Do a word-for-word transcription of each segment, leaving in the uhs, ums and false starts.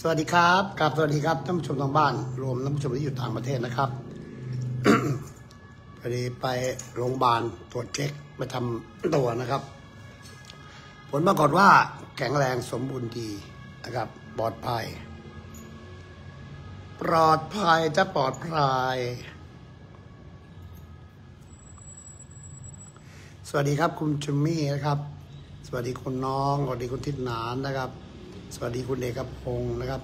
วัสดีครับกราบสวัสดีครับท่านผู้ชมทางบ้านรวมท่านผู้ชมที่อยู่ต่างประเทศนะครับ พอดีไปโรงพยาบาลตรวจเช็คไปทำตัวนะครับผลปรากฏว่าแข็งแรงสมบูรณ์ดีนะครับปลอดภัยปลอดภัยจะปลอดภัยสวัสดีครับคุณจิมมี่นะครับสวัสดีคุณน้องสวัสดีคุณทิศนานนะครับสวัสดีคุณเอกพงศ์นะครับ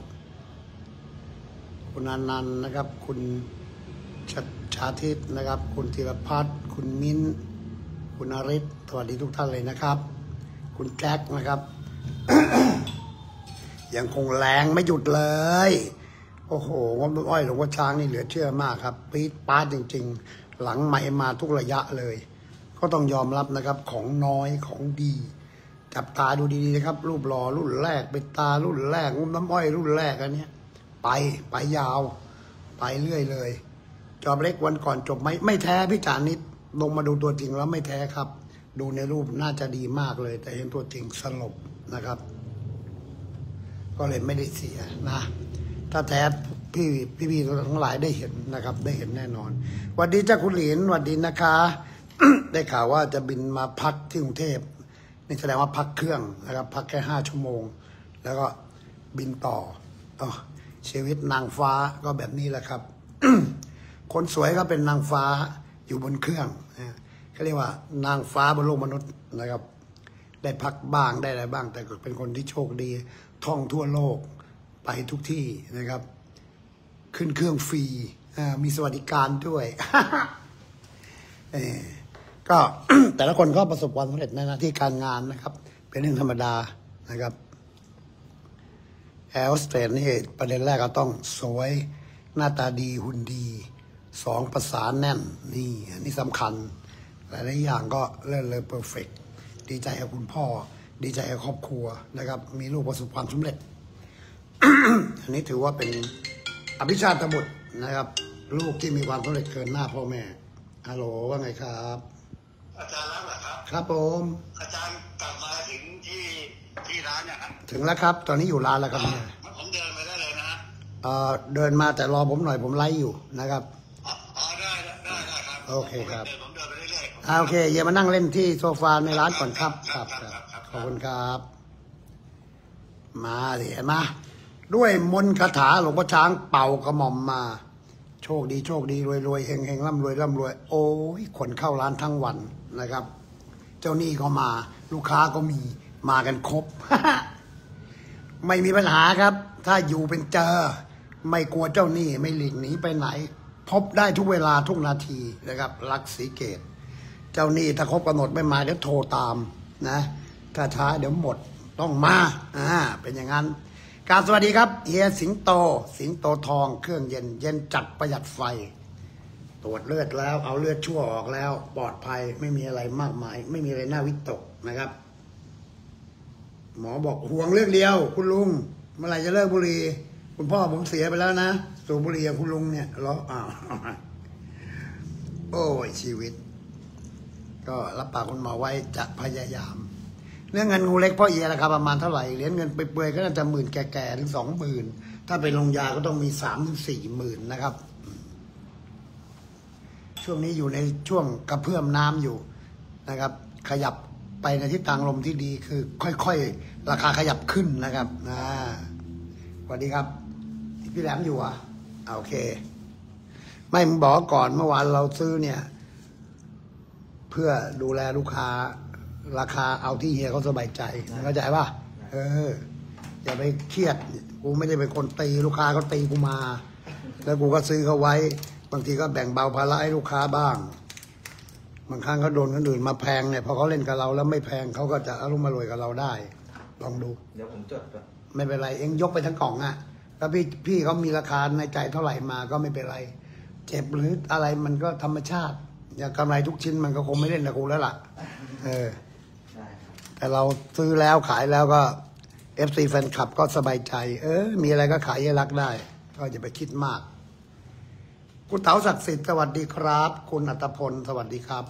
คุณอนันต์นะครับคุณชชาทิตนะครับคุณธีรพัฒน์คุณมิ้นคุณอริศสวัสดีทุกท่านเลยนะครับคุณแจ็คนะครับ ยังคงแรงไม่หยุดเลยโอ้โหงบอ้อยหลวงพ่อช้างนี่เหลือเชื่อมากครับปี๊ดป๊าดจริงๆหลังใหม่มาทุกระยะเลยก็ต้องยอมรับนะครับของน้อยของดีจับตาดูดีๆนะครับรูปหล่อรุ่นแรกเป็นตารุ่นแรกงุ้มน้ำอ้อยรุ่นแรกอันนี้ไปไปยาวไปเรื่อยเลยจอบเล็กวันก่อนจบไหมไม่แท้พี่จานิดลงมาดูตัวจริงแล้วไม่แท้ครับดูในรูปน่าจะดีมากเลยแต่เห็นตัวจริงสลบนะครับก็เลยไม่ได้เสียนะถ้าแท้พี่พี่ๆทั้งหลายได้เห็นนะครับได้เห็นแน่นอนสวัสดีเจ้าคุณหลินสวัสดีนะคะ ได้ข่าวว่าจะบินมาพักที่กรุงเทพนี่แสดงว่าพักเครื่องนะครับพักแค่ห้าชั่วโมงแล้วก็บินต่ออ๋อชีวิตนางฟ้าก็แบบนี้แหละครับ คนสวยก็เป็นนางฟ้าอยู่บนเครื่องเขาเรียกว่านางฟ้าบนโลกมนุษย์นะครับได้พักบ้างได้อะไรบ้างแต่ก็เป็นคนที่โชคดีท่องทั่วโลกไปทุกที่นะครับขึ้นเครื่องฟรีมีสวัสดิการด้วย ก็ แต่ละคนก็ประสบความสำเร็จในหน้าที่การงานนะครับเป็นเรื่องธรรมดานะครับแอร์โฮสเตสนี่ประเด็นแรกก็ต้องสวยหน้าตาดีหุ่นดีสองภาษาแน่นนี่อันนี้สำคัญหลายๆอย่างก็เลื่อนเลยเพอร์เฟกต์ดีใจกับคุณพ่อดีใจกับครอบครัวนะครับมีลูกประสบความสำเร็จ อันนี้ถือว่าเป็นอภิชาติบุตรนะครับลูกที่มีความสำเร็จเกินหน้าพ่อแม่ฮัลโหลว่าไงครับอาจารย์รับเหรอครับครับผมอาจารย์กลับมาถึงที่ที่ร้านเนี่ยครับถึงแล้วครับตอนนี้อยู่ร้านแล้วครับเนี่ยผมเดินไปได้เลยนะฮะเอ่อเดินมาแต่รอผมหน่อยผมไลฟ์อยู่นะครับอ๋อได้ได้ได้ครับโอเคครับผมเดินไปเรื่อยๆอ่าโอเคอย่ามานั่งเล่นที่โซฟาในร้านก่อนครับครับครับขอบคุณครับมาดิมาด้วยมนต์คาถาหลวงพ่อช้างเป่ากระหม่อมมาโชคดีโชคดีรวยรวยเฮงเฮงร่ำรวยร่ำรวยโอ้ยคนเข้าร้านทั้งวันนะครับเจ้าหนี้ก็มาลูกค้าก็มีมากันครบ ไม่มีปัญหาครับถ้าอยู่เป็นเจอไม่กลัวเจ้าหนี้ไม่หลีกหนีไปไหนพบได้ทุกเวลาทุกนาทีนะครับรักสีเกตเจ้าหนี้ถ้าครบกำหนดไม่มาเดี๋ยวโทรตามนะถ้าช้าเดี๋ยวหมดต้องมาอ่าเป็นอย่างนั้นกราบสวัสดีครับเฮียสิงโตสิงโตทองเครื่องเย็นเย็นจัดประหยัดไฟตรวจเลือดแล้วเอาเลือดชั่วออกแล้วปลอดภัยไม่มีอะไรมากมายไม่มีอะไรน่าวิตกนะครับหมอบอกห่วงเรื่องเดียวคุณลุงเมื่อไหร่จะเลิกบุหรี่คุณพ่อผมเสียไปแล้วนะสูบบุหรี่กับคุณลุงเนี่ยเหรออ้าว โอ้ยชีวิตก็รับปากคุณหมอไว้จะพยายามเรื่องเงินงูเล็กพ่อเอียราคาประมาณเท่าไหร่เหรียญเงินเปื่อยๆก็น่าจะหมื่นแก่ๆถึงสองหมื่นถ้าไปลงยาก็ต้องมีสามถึงสี่หมื่นนะครับช่วงนี้อยู่ในช่วงกระเพื่อมน้ำอยู่นะครับขยับไปในทิศทางลมที่ดีคือค่อยๆราคาขยับขึ้นนะครับอ่าสวัสดีครับพี่แหลมอยู่อ่ะโอเคไม่มึงบอกก่อนเมื่อวานเราซื้อเนี่ยเพื่อดูแลลูกค้าราคาเอาที่เฮียเขาสบายใจเข้าใจป่ะเอออย่าไปเครียดกูไม่ได้เป็นคนตีลูกค้าเขาตีกูมาแล้วกูก็ซื้อเขาไว้บางทีก็แบ่งเบาภาระให้ลูกค้าบ้างบางครั้งเขาโดนคนอื่นมาแพงเนี่ยพอเขาเล่นกับเราแล้วไม่แพงเขาก็จะอารมณ์มารวยกับเราได้ลองดูเดี๋ยวผมจดก่อนไม่เป็นไรเองยกไปทั้งกล่องอ่ะแล้วพี่พี่เขามีราคาในใจเท่าไหร่มาก็ไม่เป็นไรเจ็บหรืออะไรมันก็ธรรมชาติอย่างกำไรทุกชิ้นมันก็คงไม่เล่นกับกูแล้วล่ะเออแต่เราซื้อแล้วขายแล้วก็ เอฟ ซี แฟนคลับก็สบายใจเออมีอะไรก็ขายให้รักได้ก็อย่าไปคิดมากคุณเต๋าศักดิ์สิทธิ์สวัสดีครับคุณอัตพลสวัสดีครับ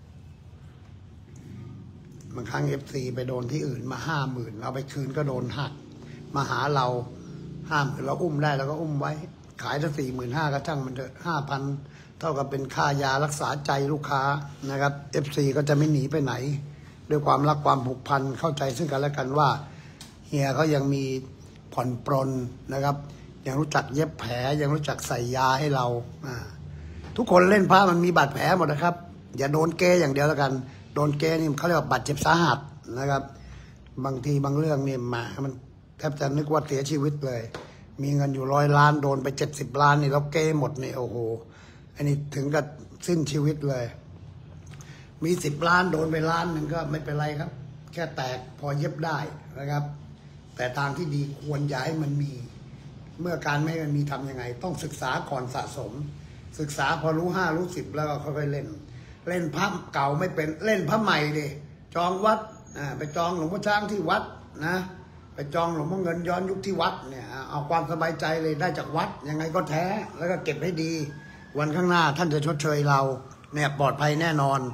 บางครั้ง เอฟ ซี ไปโดนที่อื่นมาห้าหมื่นเอาไปคืนก็โดนหักมาหาเราห้ามเราอุ้มได้เราก็อุ้มไว้ ขายตั้งสี่หมื่นห้าก็ช่างมันเถอะห้าพันเท่ากับเป็นค่ายารักษาใจลูกค้านะครับเอฟซีก็จะไม่หนีไปไหนด้วยความรักความผูกพันเข้าใจซึ่งกันและกันว่าเฮียเขายังมีผ่อนปรนนะครับยังรู้จักเย็บแผลยังรู้จักใส่ยาให้เราทุกคนเล่นพระมันมีบาดแผลหมดนะครับอย่าโดนเกยอย่างเดียวแล้วกันโดนเกยนี่เขาเรียกว่าบาดเจ็บสาหัสนะครับบางทีบางเรื่องนี่มามันแทบจะนึกว่าเสียชีวิตเลยมีเงินอยู่ร้อยล้านโดนไปเจ็ดสิบล้านนี่เราเกยหมดนี่โอ้โหอันนี้ถึงกับสิ้นชีวิตเลยมีสิบล้านโดนไปล้านหนึ่งก็ไม่เป็นไรครับแค่แตกพอเย็บได้นะครับแต่ทางที่ดีควรย้ายมันมีเมื่อการไม่มันมีทำยังไงต้องศึกษาก่อนสะสมศึกษาพอรู้ห้ารู้สิบแล้วก็ค่อยๆเล่นเล่นพระเก่าไม่เป็นเล่นพระใหม่ดิจองวัดอ่าไปจองหลวงพ่อช้างที่วัดนะไปจองหลวงพ่อเงินย้อนยุคที่วัดเนี่ยเอาความสบายใจเลยได้จากวัดยังไงก็แท้แล้วก็เก็บให้ดีวันข้างหน้าท่านจะชดเชยเราเนี่ยปลอดภัยแน่นอน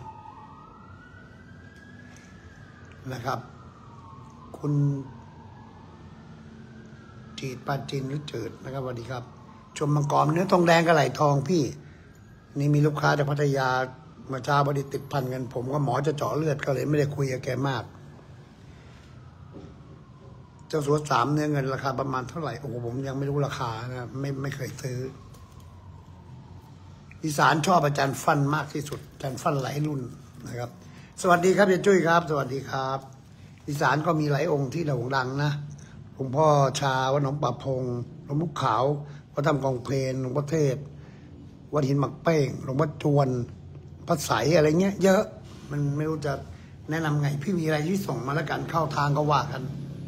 นะครับคุณจีดปาจินหรือจืดนะครับสวัสดีครับชมมังกรเนื้อทองแดงกับไหลทองพี่นี่มีลูกค้าจากพัทยามาเช้าบดีติดพันกันผมก็หมอจะเจาะเลือดก็เลยไม่ได้คุยกับแกมากเจ้าสัวสามเนื้อเงินราคาประมาณเท่าไหร่โอ้โหผมยังไม่รู้ราคานะไม่ไม่เคยซื้ออีสานชอบอาจารย์ฟันมากที่สุดอาจารย์ฟันหลายรุ่นนะครับสวัสดีครับยายจุ้ยครับสวัสดีครับอีสานก็มีหลายองค์ที่โด่งดังนะหลวงพ่อชาวัดหนองป่าพงหลวงพ่อขาววัดธรรมกองเพลนหลวงพ่อเทศวัดหินหมักเป้งหลวงพ่อจวนพระใสอะไรเงี้ยเยอะมันไม่รู้จะแนะนำไงพี่มีอะไรที่ส่งมาแล้วกันเข้าทางก็ว่ากัน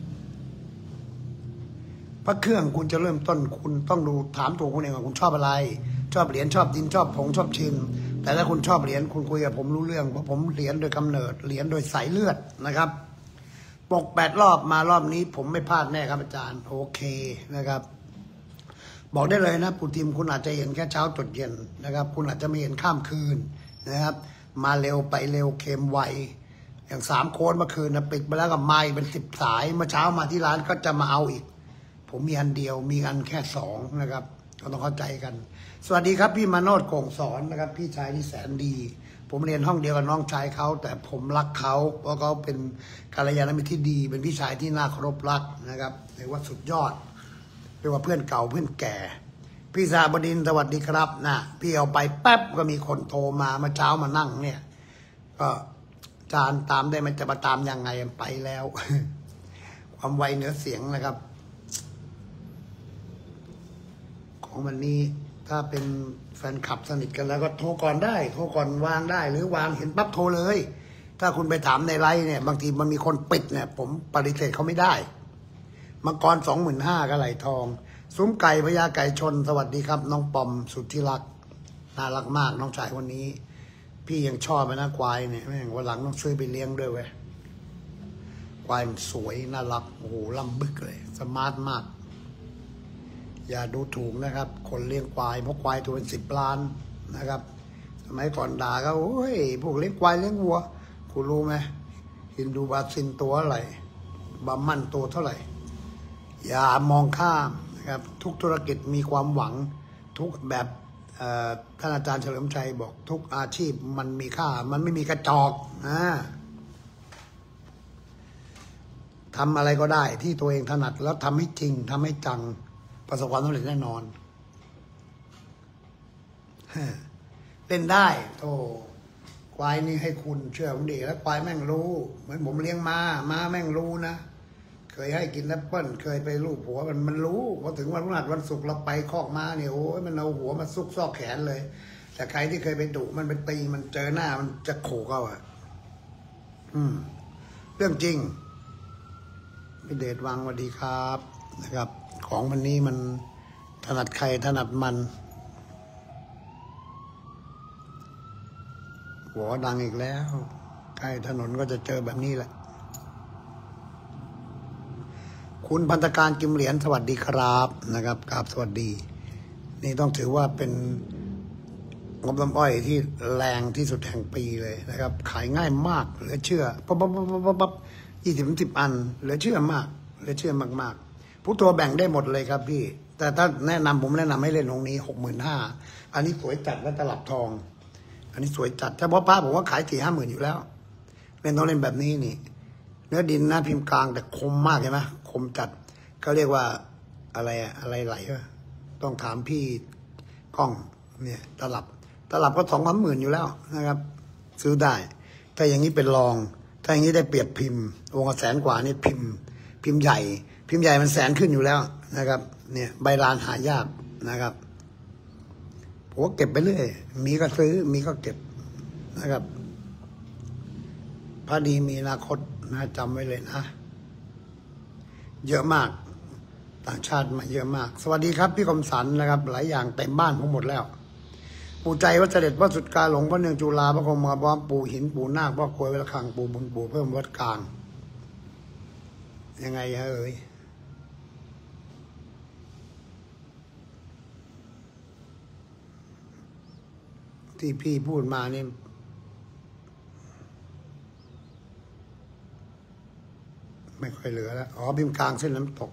พระเครื่องคุณจะเริ่มต้นคุณต้องดูถามตัวคุณเองว่าคุณชอบอะไรชอบเหรียญชอบดินชอบผงชอบชินแต่ถ้าคุณชอบเหรียญคุณคุยกับผมรู้เรื่องเพราะผมเหรียญโดยกำเนิดเหรียญโดยสายเลือดนะครับปกแปดรอบมารอบนี้ผมไม่พลาดแน่ครับอาจารย์โอเคนะครับบอกได้เลยนะปู่ทิมคุณอาจจะเห็นแค่เช้าจดเย็นนะครับคุณอาจจะไม่เห็นข้ามคืนนะครับมาเร็วไปเร็วเค็มไวอย่างสามโค้ดเมื่อคืนนะปิดไปแล้วกับไม้เป็นสิบสายเมื่อเช้ามาที่ร้านก็จะมาเอาอีกผมมีอันเดียวมีอันแค่สองนะครับก็ต้องเข้าใจกันสวัสดีครับพี่มาโนดโก่งสอนนะครับพี่ชายที่แสนดีผมเรียนห้องเดียวกับน้องชายเขาแต่ผมรักเขาเพราะเขาเป็นกัลยาณมิตรที่ดีเป็นพี่ชายที่น่าเคารพรักนะครับเรียกว่าสุดยอดเรียกว่าเพื่อนเก่าเพื่อนแก่พี่สาบดินสวัสดีครับนะพี่เอาไปแป๊บก็มีคนโทรมาเมื่อเช้ามานั่งเนี่ยก็จานตามได้มันจะมาตามยังไงไปแล้ว ความไวเหนือเสียงนะครับของวันนี้ถ้าเป็นแฟนคลับสนิทกันแล้วก็โทรก่อนได้โทรก่อนวางได้หรือวางเห็นปั๊บโทรเลยถ้าคุณไปถามในไลน์เนี่ยบางทีมันมีคนปิดเนี่ยผมปฏิเสธเขาไม่ได้มังกรสองหมื่นห้าก็ไหลทองซุ้มไก่พญาไก่ชนสวัสดีครับน้องปอมสุดที่รักน่ารักมากน้องชายวันนี้พี่ยังชอบไปนะควายเนี่ยแม่งวันหลังต้องช่วยไปเลี้ยงด้วยเว้ยควายมันสวยน่ารักโอ้โหล่ำบึกเลยสมาร์ทมากอย่าดูถูกนะครับคนเลี้ยงควายเพราะควายตัวเป็นสิบล้านนะครับสมัยก่อนด่าก็โอ้ยพวกเลี้ยงควายเลี้ยงวัวคุณรู้ไหมฮินดูบาซินตัวอะไรบามันตัวเท่าไหร่อย่ามองข้ามนะครับทุกธุรกิจมีความหวังทุกแบบท่านอาจารย์เฉลิมชัยบอกทุกอาชีพมันมีค่ามันไม่มีกระจอกนะทำอะไรก็ได้ที่ตัวเองถนัดแล้วทำให้จริงทำให้จังประสบความสำเร็จแน่นอนเล่นได้โธ่ควายนี่ให้คุณเชื่อผมดีแล้วควายแม่งรู้เหมือนผมเลี้ยงม้าม้าแม่งรู้นะเคยให้กินแอปเปิ้ลเคยไปลูบหัวมันมันรู้พอถึงวันพฤหัสวันศุกร์เราไปคอกม้าเนี่ยโอ้ยมันเอาหัวมาซุกซอกแขนเลยแต่ใครที่เคยไปดุมันไปตีมันเจอหน้ามันจะโขกเอาอ่ะอืมเรื่องจริงพี่เดชวังสวัสดีครับนะครับของวันนี้มันถนัดใครถนัดมันหัวดังอีกแล้วใกล้ถนนก็จะเจอแบบนี้แหละคุณพันธการกิมเหรียญสวัสดีครับนะครับกราบสวัสดีนี่ต้องถือว่าเป็นงบน้ำอ้อยที่แรงที่สุดแห่งปีเลยนะครับขายง่ายมากเหลือเชื่อปั๊บปั๊บปั๊บปั๊บปั๊บยี่สิบสิบอันเหลือเชื่อมากเหลือเชื่อมากๆผู้ตัวแบ่งได้หมดเลยครับพี่ แต่ถ้าแนะนำผมแนะนำให้เล่นองค์นี้หกหมื่นห้าอันนี้สวยจัดและตลับทอง อันนี้สวยจัดเฉพาะพระผมว่าขายสี่ห้าหมื่นอยู่แล้วเล่นต้องเล่นแบบนี้นี่เนื้อดินหน้าพิมพ์กลางแต่คมมากใช่ไหมคมจัดเขาเรียกว่าอะไรอะอะไรไหลวะต้องถามพี่กล้องเนี่ยตลับตลับก็สองสามหมื่นอยู่แล้วนะครับ ซื้อได้ถ้าอย่างนี้เป็นรองถ้าอย่างนี้ได้เปรียบพิมพ์วงละแสนกว่านี่พิมพ์พิมพ์ใหญ่พิมพ์ใหญ่มันแสนขึ้นอยู่แล้วนะครับเนี่ยใบลานหายากนะครับผมก็เก็บไปเรื่อยมีก็ซื้อมีก็เก็บนะครับพระดีมีอนาคตนะจำไว้เลยนะเยอะมากต่างชาติมาเยอะมากสวัสดีครับพี่คมสันนะครับหลายอย่างเต็มบ้านผมหมดแล้วปู่ใจวัดเสด็จพระสุดกาหลงพระเนืองจุฬาพระคมมาบ้อมปู่หินปู่นาคพ่อกลวยวัดคังปู่บุญปู่เพิ่มวัดกลางยังไงฮะเอ่ยที่พี่พูดมานี่ไม่ค่อยเหลือแล้วอ๋อพิมพ์กลางเส้นน้ำตก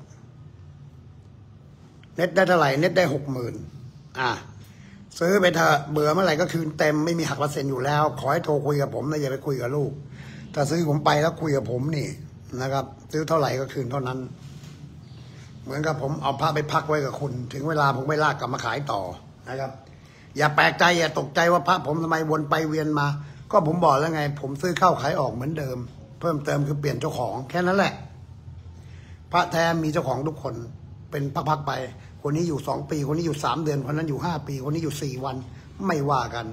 เน็ตได้เท่าไหร่เน็ตได้หกหมื่นอ่ะซื้อไปเถอะเบื่อเมื่อไหร่ก็คืนเต็มไม่มีหักเปอร์เซ็นต์อยู่แล้วขอให้โทรคุยกับผมนะอย่าไปคุยกับลูกถ้าซื้อผมไปแล้วคุยกับผมนี่นะครับซื้อเท่าไหร่ก็คืนเท่านั้นเหมือนกับผมเอาพระไปพักไว้กับคุณถึงเวลาผมไม่ลากกลับมาขายต่อนะครับอย่าแปลกใจอย่าตกใจว่าพระผมทำไมวนไปเวียนมาก็ผมบอกแล้วไงผมซื้อเข้าขายออกเหมือนเดิมเพิ่มเติมคือเปลี่ยนเจ้าของแค่นั้นแหละพระแท้มีเจ้าของทุกคนเป็นพักๆไปคนนี้อยู่สองปีคนนี้อยู่สามเดือนคนนั้นอยู่ห้าปีคนนี้อยู่สี่วันไม่ว่ากัน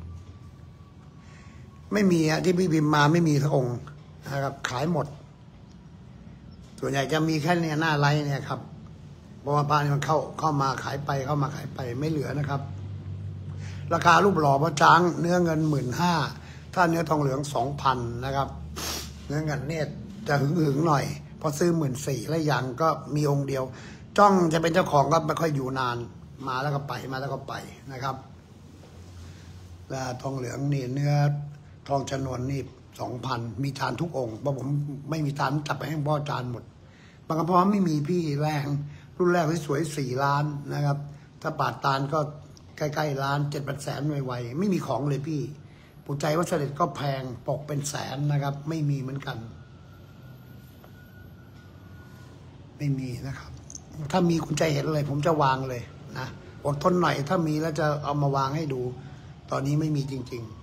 ไม่มีอะที่พี่บิมมาไม่มีสักองค์นะครับขายหมดส่วนใหญ่จะมีแค่เนี่ยหน้าไลน์เนี่ยครับเพราะว่าพระนี่มันเข้าเข้ามาขายไปเข้ามาขายไปไม่เหลือนะครับราคารูปหล่อพระจ้างเนื้อเงินหมื่นห้าถ้าเนื้อทองเหลืองสองพันนะครับเนื้อเงินเนี่ยจะหึงหึงหน่อยพอซื้อหมื่นสี่แล้วยังก็มีองค์เดียวจ้องจะเป็นเจ้าของก็ไม่ค่อยอยู่นานมาแล้วก็ไปมาแล้วก็ไปนะครับแล้วทองเหลืองนี่เนื้อทองชนวนนี่สองพันมีทานทุกองค์เพราะผมไม่มีทานจับไปให้พ่อจานหมดบางกระเพาะไม่มีพี่แรงรุ่นแรกที่สวยสี่ล้านนะครับถ้าปาดตานก็ใกล้ๆล้านเจ็ดแปดแสนไวๆไม่มีของเลยพี่ปู่ใจวัดเสด็จก็แพงปกเป็นแสนนะครับไม่มีเหมือนกันไม่มีนะครับถ้ามีคุณใจเห็นเลยผมจะวางเลยนะอดทนหน่อยถ้ามีแล้วจะเอามาวางให้ดูตอนนี้ไม่มีจริง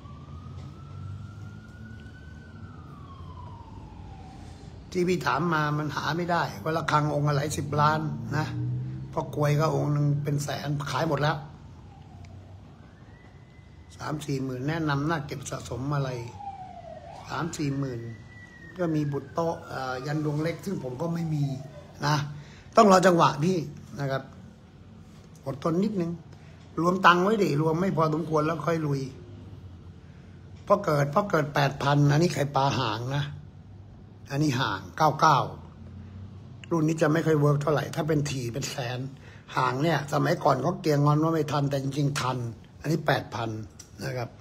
ๆที่พี่ถามมามันหาไม่ได้ว่าละครังองค์อะไรสิบล้านนะเพราะกลวยก็องค์หนึ่งเป็นแสนขายหมดแล้วสามสี่หมื่นแนะนำน่าเก็บสะสมอะไรสามสี่หมื่นก็มีบุตรโตยันดวงเล็กซึ่งผมก็ไม่มีนะต้องรอจังหวะพี่นะครับอดทนนิดนึงรวมตังค์ไว้ดิรวมไม่พอสมควรแล้วค่อยลุยเพราะเกิดเพราะเกิดแปดพันอันนี้ไข่ปลาห่างนะอันนี้ห่างเก้าเก้ารุ่นนี้จะไม่ค่อยเวิร์กเท่าไหร่ถ้าเป็นถี่เป็นแสนห่างเนี่ยสมัยก่อนเขาเกียงงอนว่าไม่ทันแต่จริงๆทันอันนี้แปดพันนะครับ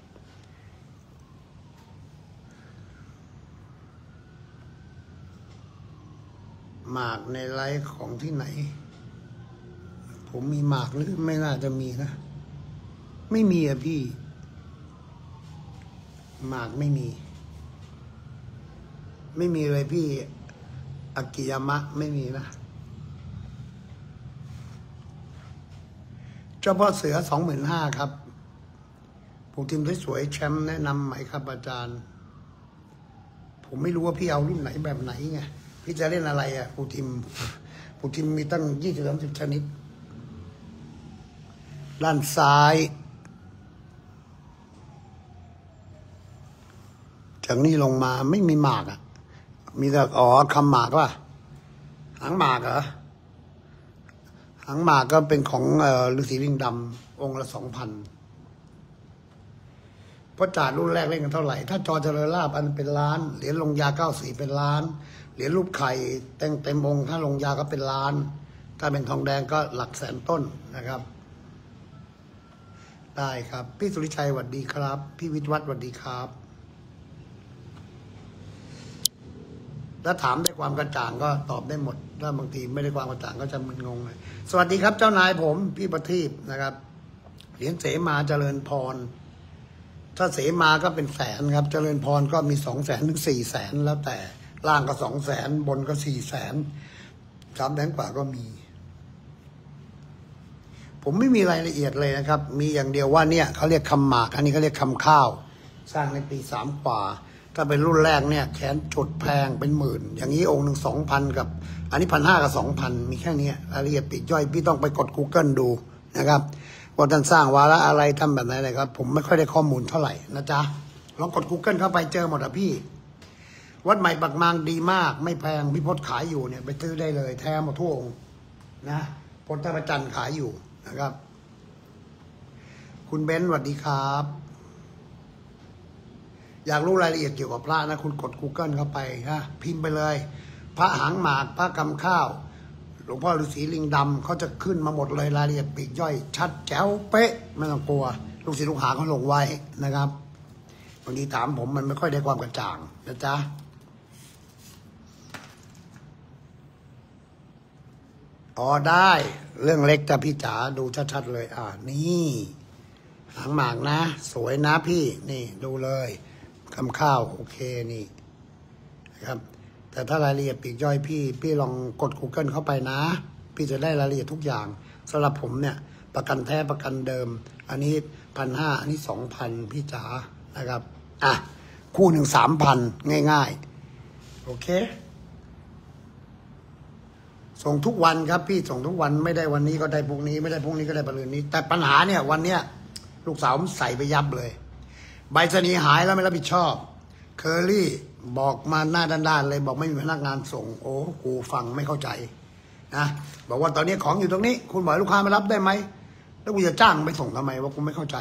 หมากในไลฟ์ของที่ไหนผมมีหมากหรือไม่น่าจะมีนะไม่มีอะพี่หมากไม่มีไม่มีเลยพี่อากิยามะไม่มีนะเจ้าพ่อเสือสองหมื่นห้าครับผมทีมสวยๆแชมป์แนะนำไหมครับอาจารย์ผมไม่รู้ว่าพี่เอารุ่นไหนแบบไหนไงพี่จะเล่นอะไรอ่ะปูทิมปูทิมมีตั้งยี่สิบสามสิบชนิดด้านซ้ายจากนี้ลงมาไม่มีหมากอ่ะมีแต่อ๋อคำหมากว่ะหางหมากเหรอหางหมากก็เป็นของเอ่อฤาษีลิงดำองค์ละสองพันเพราะจ่ารุ่นแรกเล่นกันเท่าไหร่ถ้าจอเจริญลาภอันเป็นล้านเหรียญลงยาเก้าสี่เป็นล้านเหรียญรูปไข่เต็มเต็มองค์ถ้าลงยาก็เป็นล้านถ้าเป็นทองแดงก็หลักแสนต้นนะครับได้ครับพี่สุริชัยสวัสดีครับพี่วิทย์วัฒน์สวัสดีครับถ้าถามได้ความกระจ่างก็ตอบได้หมดถ้าบางทีไม่ได้ความกระจ่างก็จะมึนงงเลยสวัสดีครับเจ้านายผมพี่ประทีปนะครับเหรียญเสมาเจริญพรถ้าเสมาก็เป็นแสนครับเจริญพรก็มีสองแสนถึงสี่แสนแล้วแต่ล่างก็สองแสนบนก็สี่แสนสามแสนกว่าก็มีผมไม่มีรายละเอียดเลยนะครับมีอย่างเดียวว่าเนี่ยเขาเรียกคำหมากอันนี้เขาเรียกคำข้าวสร้างในปีสามกว่าถ้าเป็นรุ่นแรกเนี่ยแขนจุดแพงเป็นหมื่นอย่างนี้องค์หนึ่งสองพันกับอันนี้พันห้ากับสองพันมีแค่นี้รายละเอียดปลีกย่อยพี่ต้องไปกด Google ดูนะครับว่าท่านสร้างวาระอะไรทำแบบไหนอะไรครับผมไม่ค่อยได้ข้อมูลเท่าไหร่นะจ๊ะลองกด Google เข้าไปเจอหมดอ่ะพี่วัดใหม่ปักมางดีมากไม่แพงพี่พศขายอยู่เนี่ยไปซื้อได้เลยแท้หมดทั่วองค์นะพศท่าประจันทร์ขายอยู่นะครับคุณเบนซ์สวัสดีครับอยากรู้รายละเอียดเกี่ยวกับพระนะคุณกด Google เข้าไปนะพิมพ์ไปเลยพระหางหมากพระกำข้าวหลวงพ่อฤาษีลิงดำเขาจะขึ้นมาหมดเลยรายละเอียดปลีกย่อยชัดแจ๋วเป๊ะไม่ต้องกลัวลูกศิษย์ลูกหาเขาลงไว้นะครับบางทีถามผมมันไม่ค่อยได้ความกระจ่างนะจ๊ะอ๋อได้เรื่องเล็กแต่พี่จ๋าดูชัดๆเลยอ่านี่หางหมากนะสวยนะพี่นี่ดูเลยคำข้าวโอเคนี่นะครับแต่ถ้ารายละเอียดปลีกย่อยพี่พี่ลองกด Google เข้าไปนะพี่จะได้รายละเอียดทุกอย่างสำหรับผมเนี่ยประกันแท้ประกันเดิมอันนี้พันห้าอันนี้สองพันพี่จ๋านะครับอ่ะคู่หนึ่งสามพันง่ายๆโอเคส่งทุกวันครับพี่ส่งทุกวันไม่ได้วันนี้ก็ได้พรุ่งนี้ไม่ได้พรุ่งนี้ก็ได้ปรืนนี้แต่ปัญหาเนี่ยวันเนี้ยลูกสาวผมใส่ไปยับเลยใบสนีหายแล้วไม่รับผิดชอบเคอรี่บอกมาหน้าด้านๆเลยบอกไม่มีพนักงานส่งโอ้กูฟังไม่เข้าใจนะบอกว่าตอนนี้ของอยู่ตรงนี้คุณบอกลูกค้ามารับได้ไหมแล้วกูจะจ้างไปส่งทำไมว่ากูไม่เข้าใจ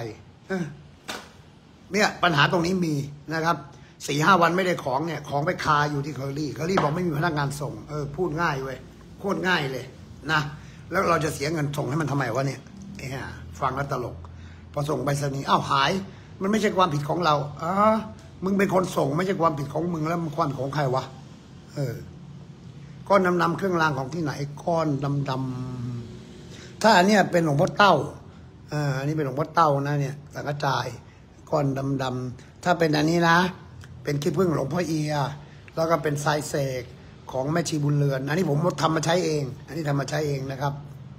เนี่ยปัญหาตรงนี้มีนะครับสี่ห้าวันไม่ได้ของเนี่ยของไปคาอยู่ที่เคอรี่เคอรี่บอกไม่มีพนักงานส่งเออพูดง่ายเว้ยโคตรง่ายเลยนะแล้วเราจะเสียเงินส่งให้มันทำไมวะเนี่ยเอ้ฟังแล้วตลกพอส่งไปสนีอ้าวหายมันไม่ใช่ความผิดของเราอ๋อมึงเป็นคนส่งไม่ใช่ความผิดของมึงแล้วมันความผิดของใครวะเออก้อนดำๆเครื่องรางของที่ไหนก้อนดำๆถ้าอันเนี้ยเป็นหลวงพ่อเต้าอ่าอันนี้เป็นหลวงพ่อเต้านะเนี่ยสังกระจายก้อนดำๆถ้าเป็นอันนี้นะเป็นขี้ผึ้งหลวงพ่อเอียแล้วก็เป็นทรายเสกของแม่ชีบุญเรือนอันนี้ผมทำมาใช้เองอันนี้ทำมาใช้เองนะครับ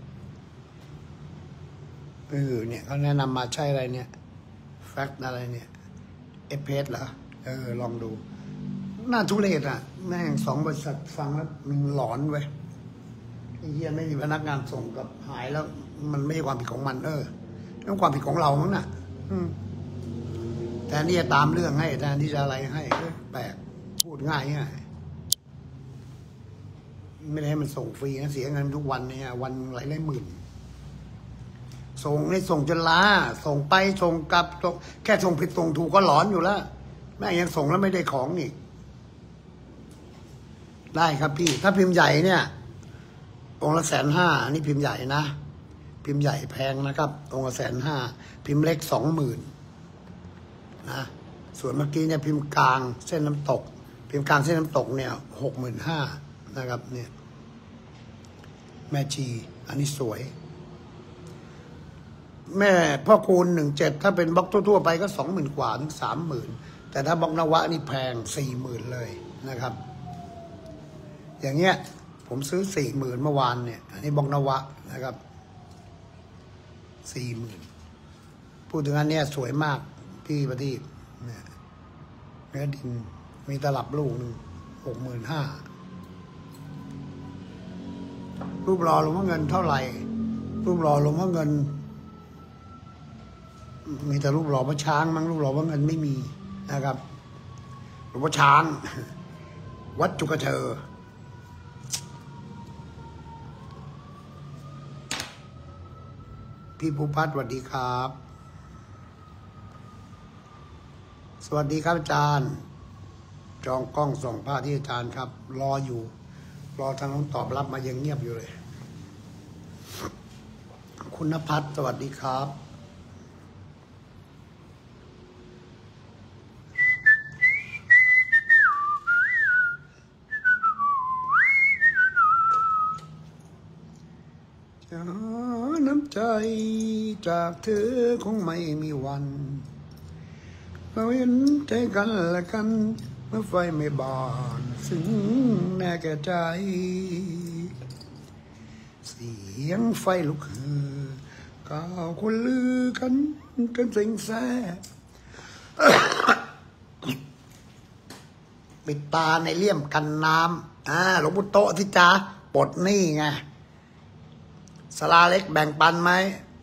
เออเนี่ยเขาแนะนำมาใช้อะไรเนี่ยแฟกต์อะไรเนี่ยเอฟเพสเหรอเออลองดูน่าทุเรศอ่ะแม่งสองบริษัทฟังแล้วมันหลอนเว้ยไอ้เหี้ยไม่มีพนักงานส่งกับหายแล้วมันไม่ใช่ความผิดของมันเออต้องความผิดของเรามั้งน่ะอืมแต่นี่จะตามเรื่องให้แต่ที่จะอะไรให้แปลกพูดง่ายง่ายไม่ได้ให้มันส่งฟรีนะเสียเงินทุกวันเนี่ยวันหลายหลายหมื่นส่งให้ส่งจนล้าส่งไปส่งกลับแค่ส่งผิดส่งถูกก็หลอนอยู่แล้วแม่ยังส่งแล้วไม่ได้ของอีกได้ครับพี่ถ้าพิมพ์ใหญ่เนี่ยองค์ละแสนห้าอันนี้พิมพ์ใหญ่นะพิมพ์ใหญ่แพงนะครับองค์ละแสนห้าพิมพ์เล็กสองหมื่นนะส่วนเมื่อกี้เนี่ยพิมพ์กลางเส้นน้ำตกพิมพ์กลางเส้นน้ำตกเนี่ยหกหมื่นห้านะครับเนี่ยแม่ชีอันนี้สวยแม่พ่อคูณหนึ่งเจ็ดถ้าเป็นบล็อกทั่วๆไปก็สองหมื่นกว่าถึงสามหมื่นแต่ถ้าบล็อกนวะนี่แพงสี่หมื่นเลยนะครับอย่างเงี้ยผมซื้อสี่หมื่นเมื่อวานเนี่ยอันนี้บล็อกนวะนะครับสี่หมื่นพูดถึงอันเนี้ยสวยมากพี่ประทีปเนี่ยเนื้อดินมีตลับลูกหนึ่งหกหมื่นห้ารูปหล่อหลวงพ่อเงินเท่าไหร่รูปหล่อหลวงพ่อเงินมีแต่รูปหล่อพระช้างมั้งรูปหล่อพระเงินไม่มีนะครับหลวงพ่อช้างวัดจุกเชอพี่ภูพัฒน์สวัสดีครับสวัสดีครับอาจารย์จองกล้องส่งผ้าที่อาจารย์ครับรออยู่รอทางน้องตอบรับมายังเงียบอยู่เลยคุณณภัทรสวัสดีครับหาน้ำใจจากเธอคงไม่มีวัน เราเห็นใจกันและกันเมื่อไฟไม่บานซึ่งแน่แก่ใจ เสียงไฟลุกฮือก้าวคนลือกันกันเซ็งแซ่ปิดตาในเลี่ยมกันน้ำอ่าหลวงปู่โตะที่จ้าปลดหนี้ไงศาลาเล็กแบ่งปันไหม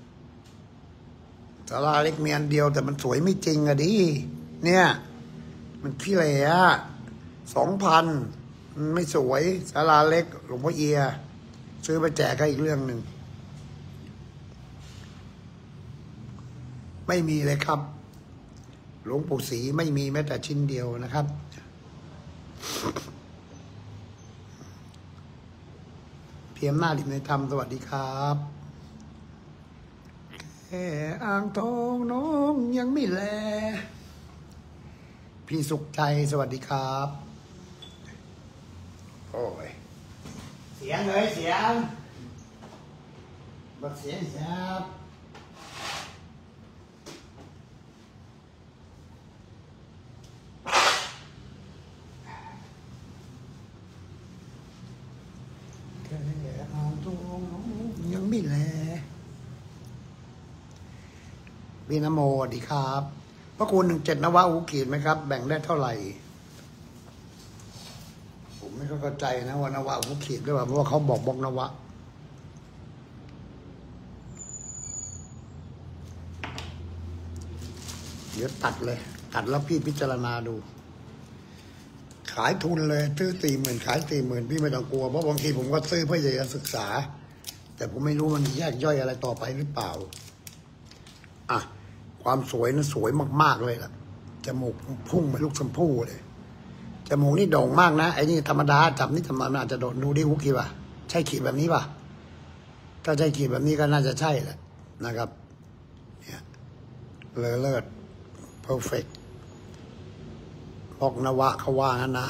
ศาลาเล็กมีอันเดียวแต่มันสวยไม่จริงอะดิเนี่ยมันขี้เหร่อะสองพันมันไม่สวยศาลาเล็กหลวงพ่อเอียซื้อไปแจกก็อีกเรื่องหนึ่งไม่มีเลยครับหลวงปู่ศรีไม่มีแม้แต่ชิ้นเดียวนะครับเพียมหน้าดิบในธรรมสวัสดีครับแค่อ่างทองน้องยังไม่แลพี่สุขใจสวัสดีครับโอ้ยเสียงเลยเสียงบัดเสียงเสียงแค่อ่างทองน้องยังไม่แลพี่นโมสวัสดีครับพระคุณหนึ่งเจ็ดนวะหูขีดไหมครับแบ่งได้เท่าไหร่ผมไม่เข้าใจนะว่านวะหูขีดด้วยเพราะว่าเขาบอกบอกนวะเดี๋ยวตัดเลยตัดแล้วพี่พิจารณาดูขายทุนเลยซื้อสี่หมื่นขายสี่หมื่นพี่ไม่ต้องกลัวเพราะบางทีผมก็ซื้อเพื่อจะศึกษาแต่ผมไม่รู้มันแยกย่อยอะไรต่อไปหรือเปล่าอ่ะความสวยนะสวยมากๆเลยล่ะจมูกพุ่งไปลูกชมพู่เลยจมูกนี่โด่งมากนะไอ้นี่ธรรมดาจับนี่ธรรมดาจะโดดดูดิหุกขีดป่ะใช่ขีดแบบนี้ป่ะถ้าใช่ขีดแบบนี้ก็น่าจะใช่แหละนะครับเนี่ยเลอเลิศเพอร์เฟกต์บอกนวะเขาว่างั้นนะ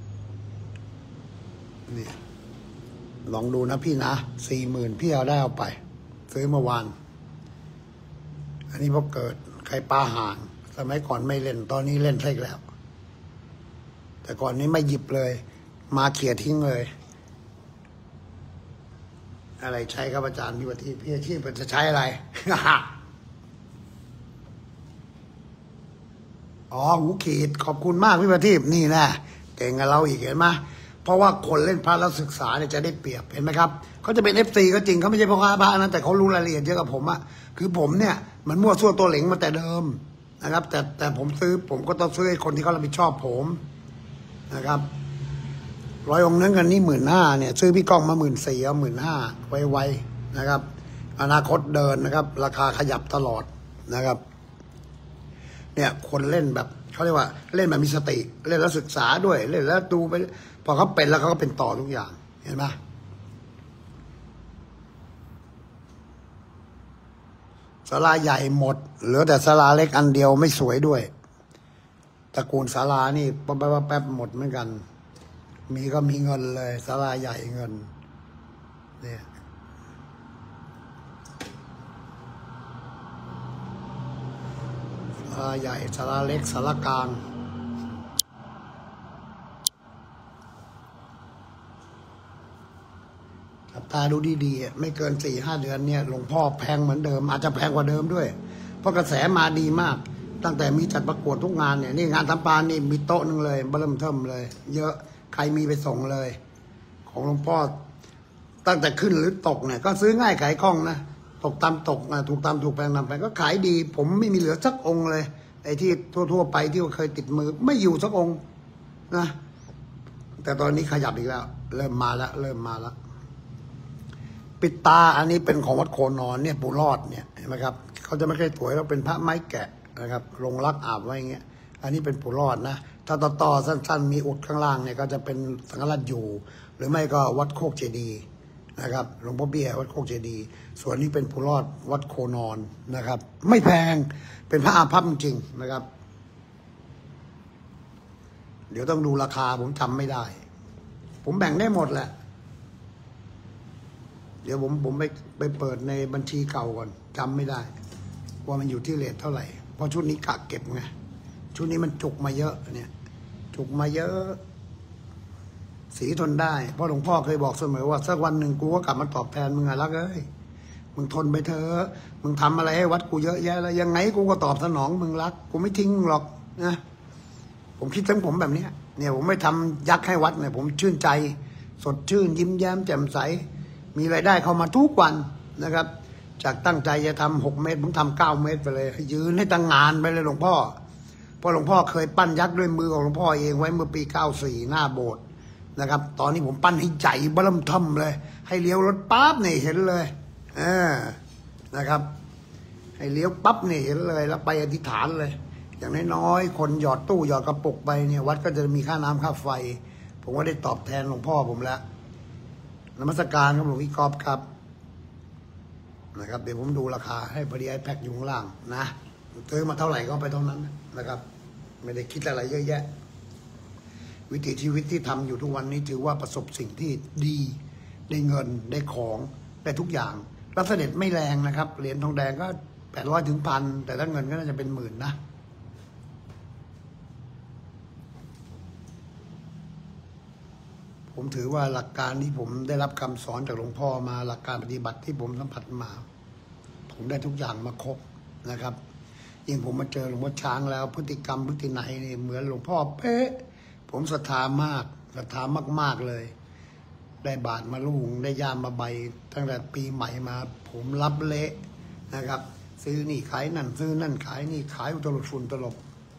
นี่ลองดูนะพี่นะสี่หมื่นพี่เอาได้เอาไปซื้อเมื่อวานอันนี้พอเกิดใครปลาห่างสมัยก่อนไม่เล่นตอนนี้เล่นเท่แล้วแต่ก่อนนี้ไม่หยิบเลยมาเขี่ยทิ้งเลยอะไรใช้ครับอาจารย์พี่วัทีพี่อาชีพจะใช้อะไร อ๋อหูขีดขอบคุณมากพี่ประทีปนี่แนะเก่งกับเราอีกเห็นไหมเพราะว่าคนเล่นพระแล้วศึกษาเนี่ยจะได้เปรียบเห็นไหมครับเขาจะเป็นเอฟซีก็จริงเขาไม่ใช่พ่อค้าพระนะแต่เขารู้รายละเอียดเยอะกับผมอะคือผมเนี่ยมันมั่วซั่วตัวเหลงมาแต่เดิมนะครับแต่แต่ผมซื้อผมก็ต้องซื้อให้คนที่เขารับผิดชอบผมนะครับร้อยองค์นั้นกันนี่หมื่นห้าเนี่ยซื้อพี่ก้องมาหมื่นสี่เอาหมื่นห้าไวๆนะครับอนาคตเดินนะครับราคาขยับตลอดนะครับเนี่ยคนเล่นแบบเขาเรียกว่าเล่นแบบมีสติเล่นแล้วศึกษาด้วยเล่นแล้วดูไปพอเขาเป็นแล้วเขาก็เป็นต่อทุกอย่างเห็นไหมศาลาใหญ่หมดเหลือแต่ศาลาเล็กอันเดียวไม่สวยด้วยตระกูลศาลานี่แป๊บแป๊บหมดเหมือนกันมีก็มีเงินเลยศาลาใหญ่เงินเนี่ยศาลาใหญ่ศาลาเล็กศาลากลางตาดูดีๆไม่เกินสี่ห้าเดือนเนี่ยหลวงพ่อแพงเหมือนเดิมอาจจะแพงกว่าเดิมด้วยเพราะกระแสมาดีมากตั้งแต่มีจัดประกวดทุกงานเนี่ยนี่งานทำปานนี่มีโต๊ะนึงเลยเบิ่มเทิมเลย เยอะใครมีไปส่งเลย ของหลวงพ่อตั้งแต่ขึ้นหรือตกเนี่ยก็ซื้อง่ายขายคล่องนะตกตามตกนะถูกตามถูกแพงนำไปก็ขายดีผมไม่มีเหลือสักองค์เลยไอ้ที่ทั่วๆไปที่เคยติดมือไม่อยู่สักองค์นะแต่ตอนนี้ขยับอีกแล้วเริ่มมาแล้วเริ่มมาแล้วปิดตาอันนี้เป็นของวัดโคนอนเนี่ยปู่รอดเนี่ยเห็นไหมครับเขาจะไม่เคยสวยเขาเป็นพระไม้แกะนะครับลงรักอาบไว้อย่างเงี้ยอันนี้เป็นปู่รอดนะถ้าต่อต่อสั้นๆมีอุดข้างล่างเนี่ยก็จะเป็นสังฆราชอยู่หรือไม่ก็วัดโคกเจดีย์นะครับหลวงพ่อเบี้ยวัดโคกเจดีย์ส่วนนี้เป็นปู่รอดวัดโคนอนนะครับไม่แพงเป็นพระอาภัพจริงๆนะครับเดี๋ยวต้องดูราคาผมจำไม่ได้ผมแบ่งได้หมดแหละเดี๋ยวผมผมไปไปเปิดในบัญชีเก่าก่อนจำไม่ได้ ว่ามันอยู่ที่เรทเท่าไหร่เพราะชุดนี้กะเก็บไงชุดนี้มันจุกมาเยอะเนี่ยจุกมาเยอะ สีทนได้เพราะหลวงพ่อเคยบอกเสมอว่าสักวันหนึ่งกูก็กลับมาตอบแทนมึงอะรักเอ้ยมึงทนไปเถอะมึงทำอะไรให้วัดกูเยอะแยะแล้วยังไงกูก็ตอบสนองมึงรักกูไม่ทิ้งมึงหรอกนะผมคิดถึงผมแบบเนี้ยเนี่ยผมไม่ทำยักษ์ให้วัดเนี่ยผมชื่นใจสดชื่นยิ้มแย้มแจ่มใสมีรายได้เข้ามาทุกวันนะครับจากตั้งใจจะทำหกเมตรผมทำเก้าเมตรไปเลยยืนให้ตั้งงานไปเลยหลวงพ่อเพราะหลวงพ่อเคยปั้นยักษ์ด้วยมือของหลวงพ่อเองไว้เมื่อปีเก้าสี่หน้าโบสถ์นะครับตอนนี้ผมปั้นให้ใหญ่เบิ่มท่อมเลยให้เลี้ยวรถปั๊บนี่เห็นเลยเออนะครับให้เลี้ยวปั๊บนี่เห็นเลยแล้วไปอธิษฐานเลยอย่างน้อยๆคนหยอดตู้หยอดกระปุกไปเนี่ยวัดก็จะมีค่าน้ำค่าไฟผมก็ได้ตอบแทนหลวงพ่อผมแล้วนมัสการครับหลวงพี่กอบครับนะครับเดี๋ยวผมดูราคาให้พอดีไอแพ็คอยู่ข้างล่างนะซื้อมาเท่าไหร่ก็ไปเท่านั้นนะครับไม่ได้คิดอะไรเยอะแยะวิถีชีวิตที่ทำอยู่ทุกวันนี้ถือว่าประสบสิ่งที่ดีได้เงินได้ของได้ทุกอย่างรับเสด็จไม่แรงนะครับเหรียญทองแดงก็แปดร้อยถึงพันแต่ถ้าเงินก็น่าจะเป็นหมื่นนะผมถือว่าหลักการที่ผมได้รับคำสอนจากหลวงพ่อมาหลักการปฏิบัติที่ผมสัมผัสมาผมได้ทุกอย่างมาครบนะครับยิ่งผมมาเจอหลวงพ่อช้างแล้วพฤติกรรมพฤตินัยนี่เหมือนหลวงพ่อเป๊ะผมศรัทธามากศรัทธามากๆเลยได้บาทมาลูกได้ย่ามมาใบตั้งแต่ปีใหม่มาผมรับเละนะครับซื้อนี่ขายนั่นซื้อนั่นขายนี่ขายอุตลุดฝุ่นตลบ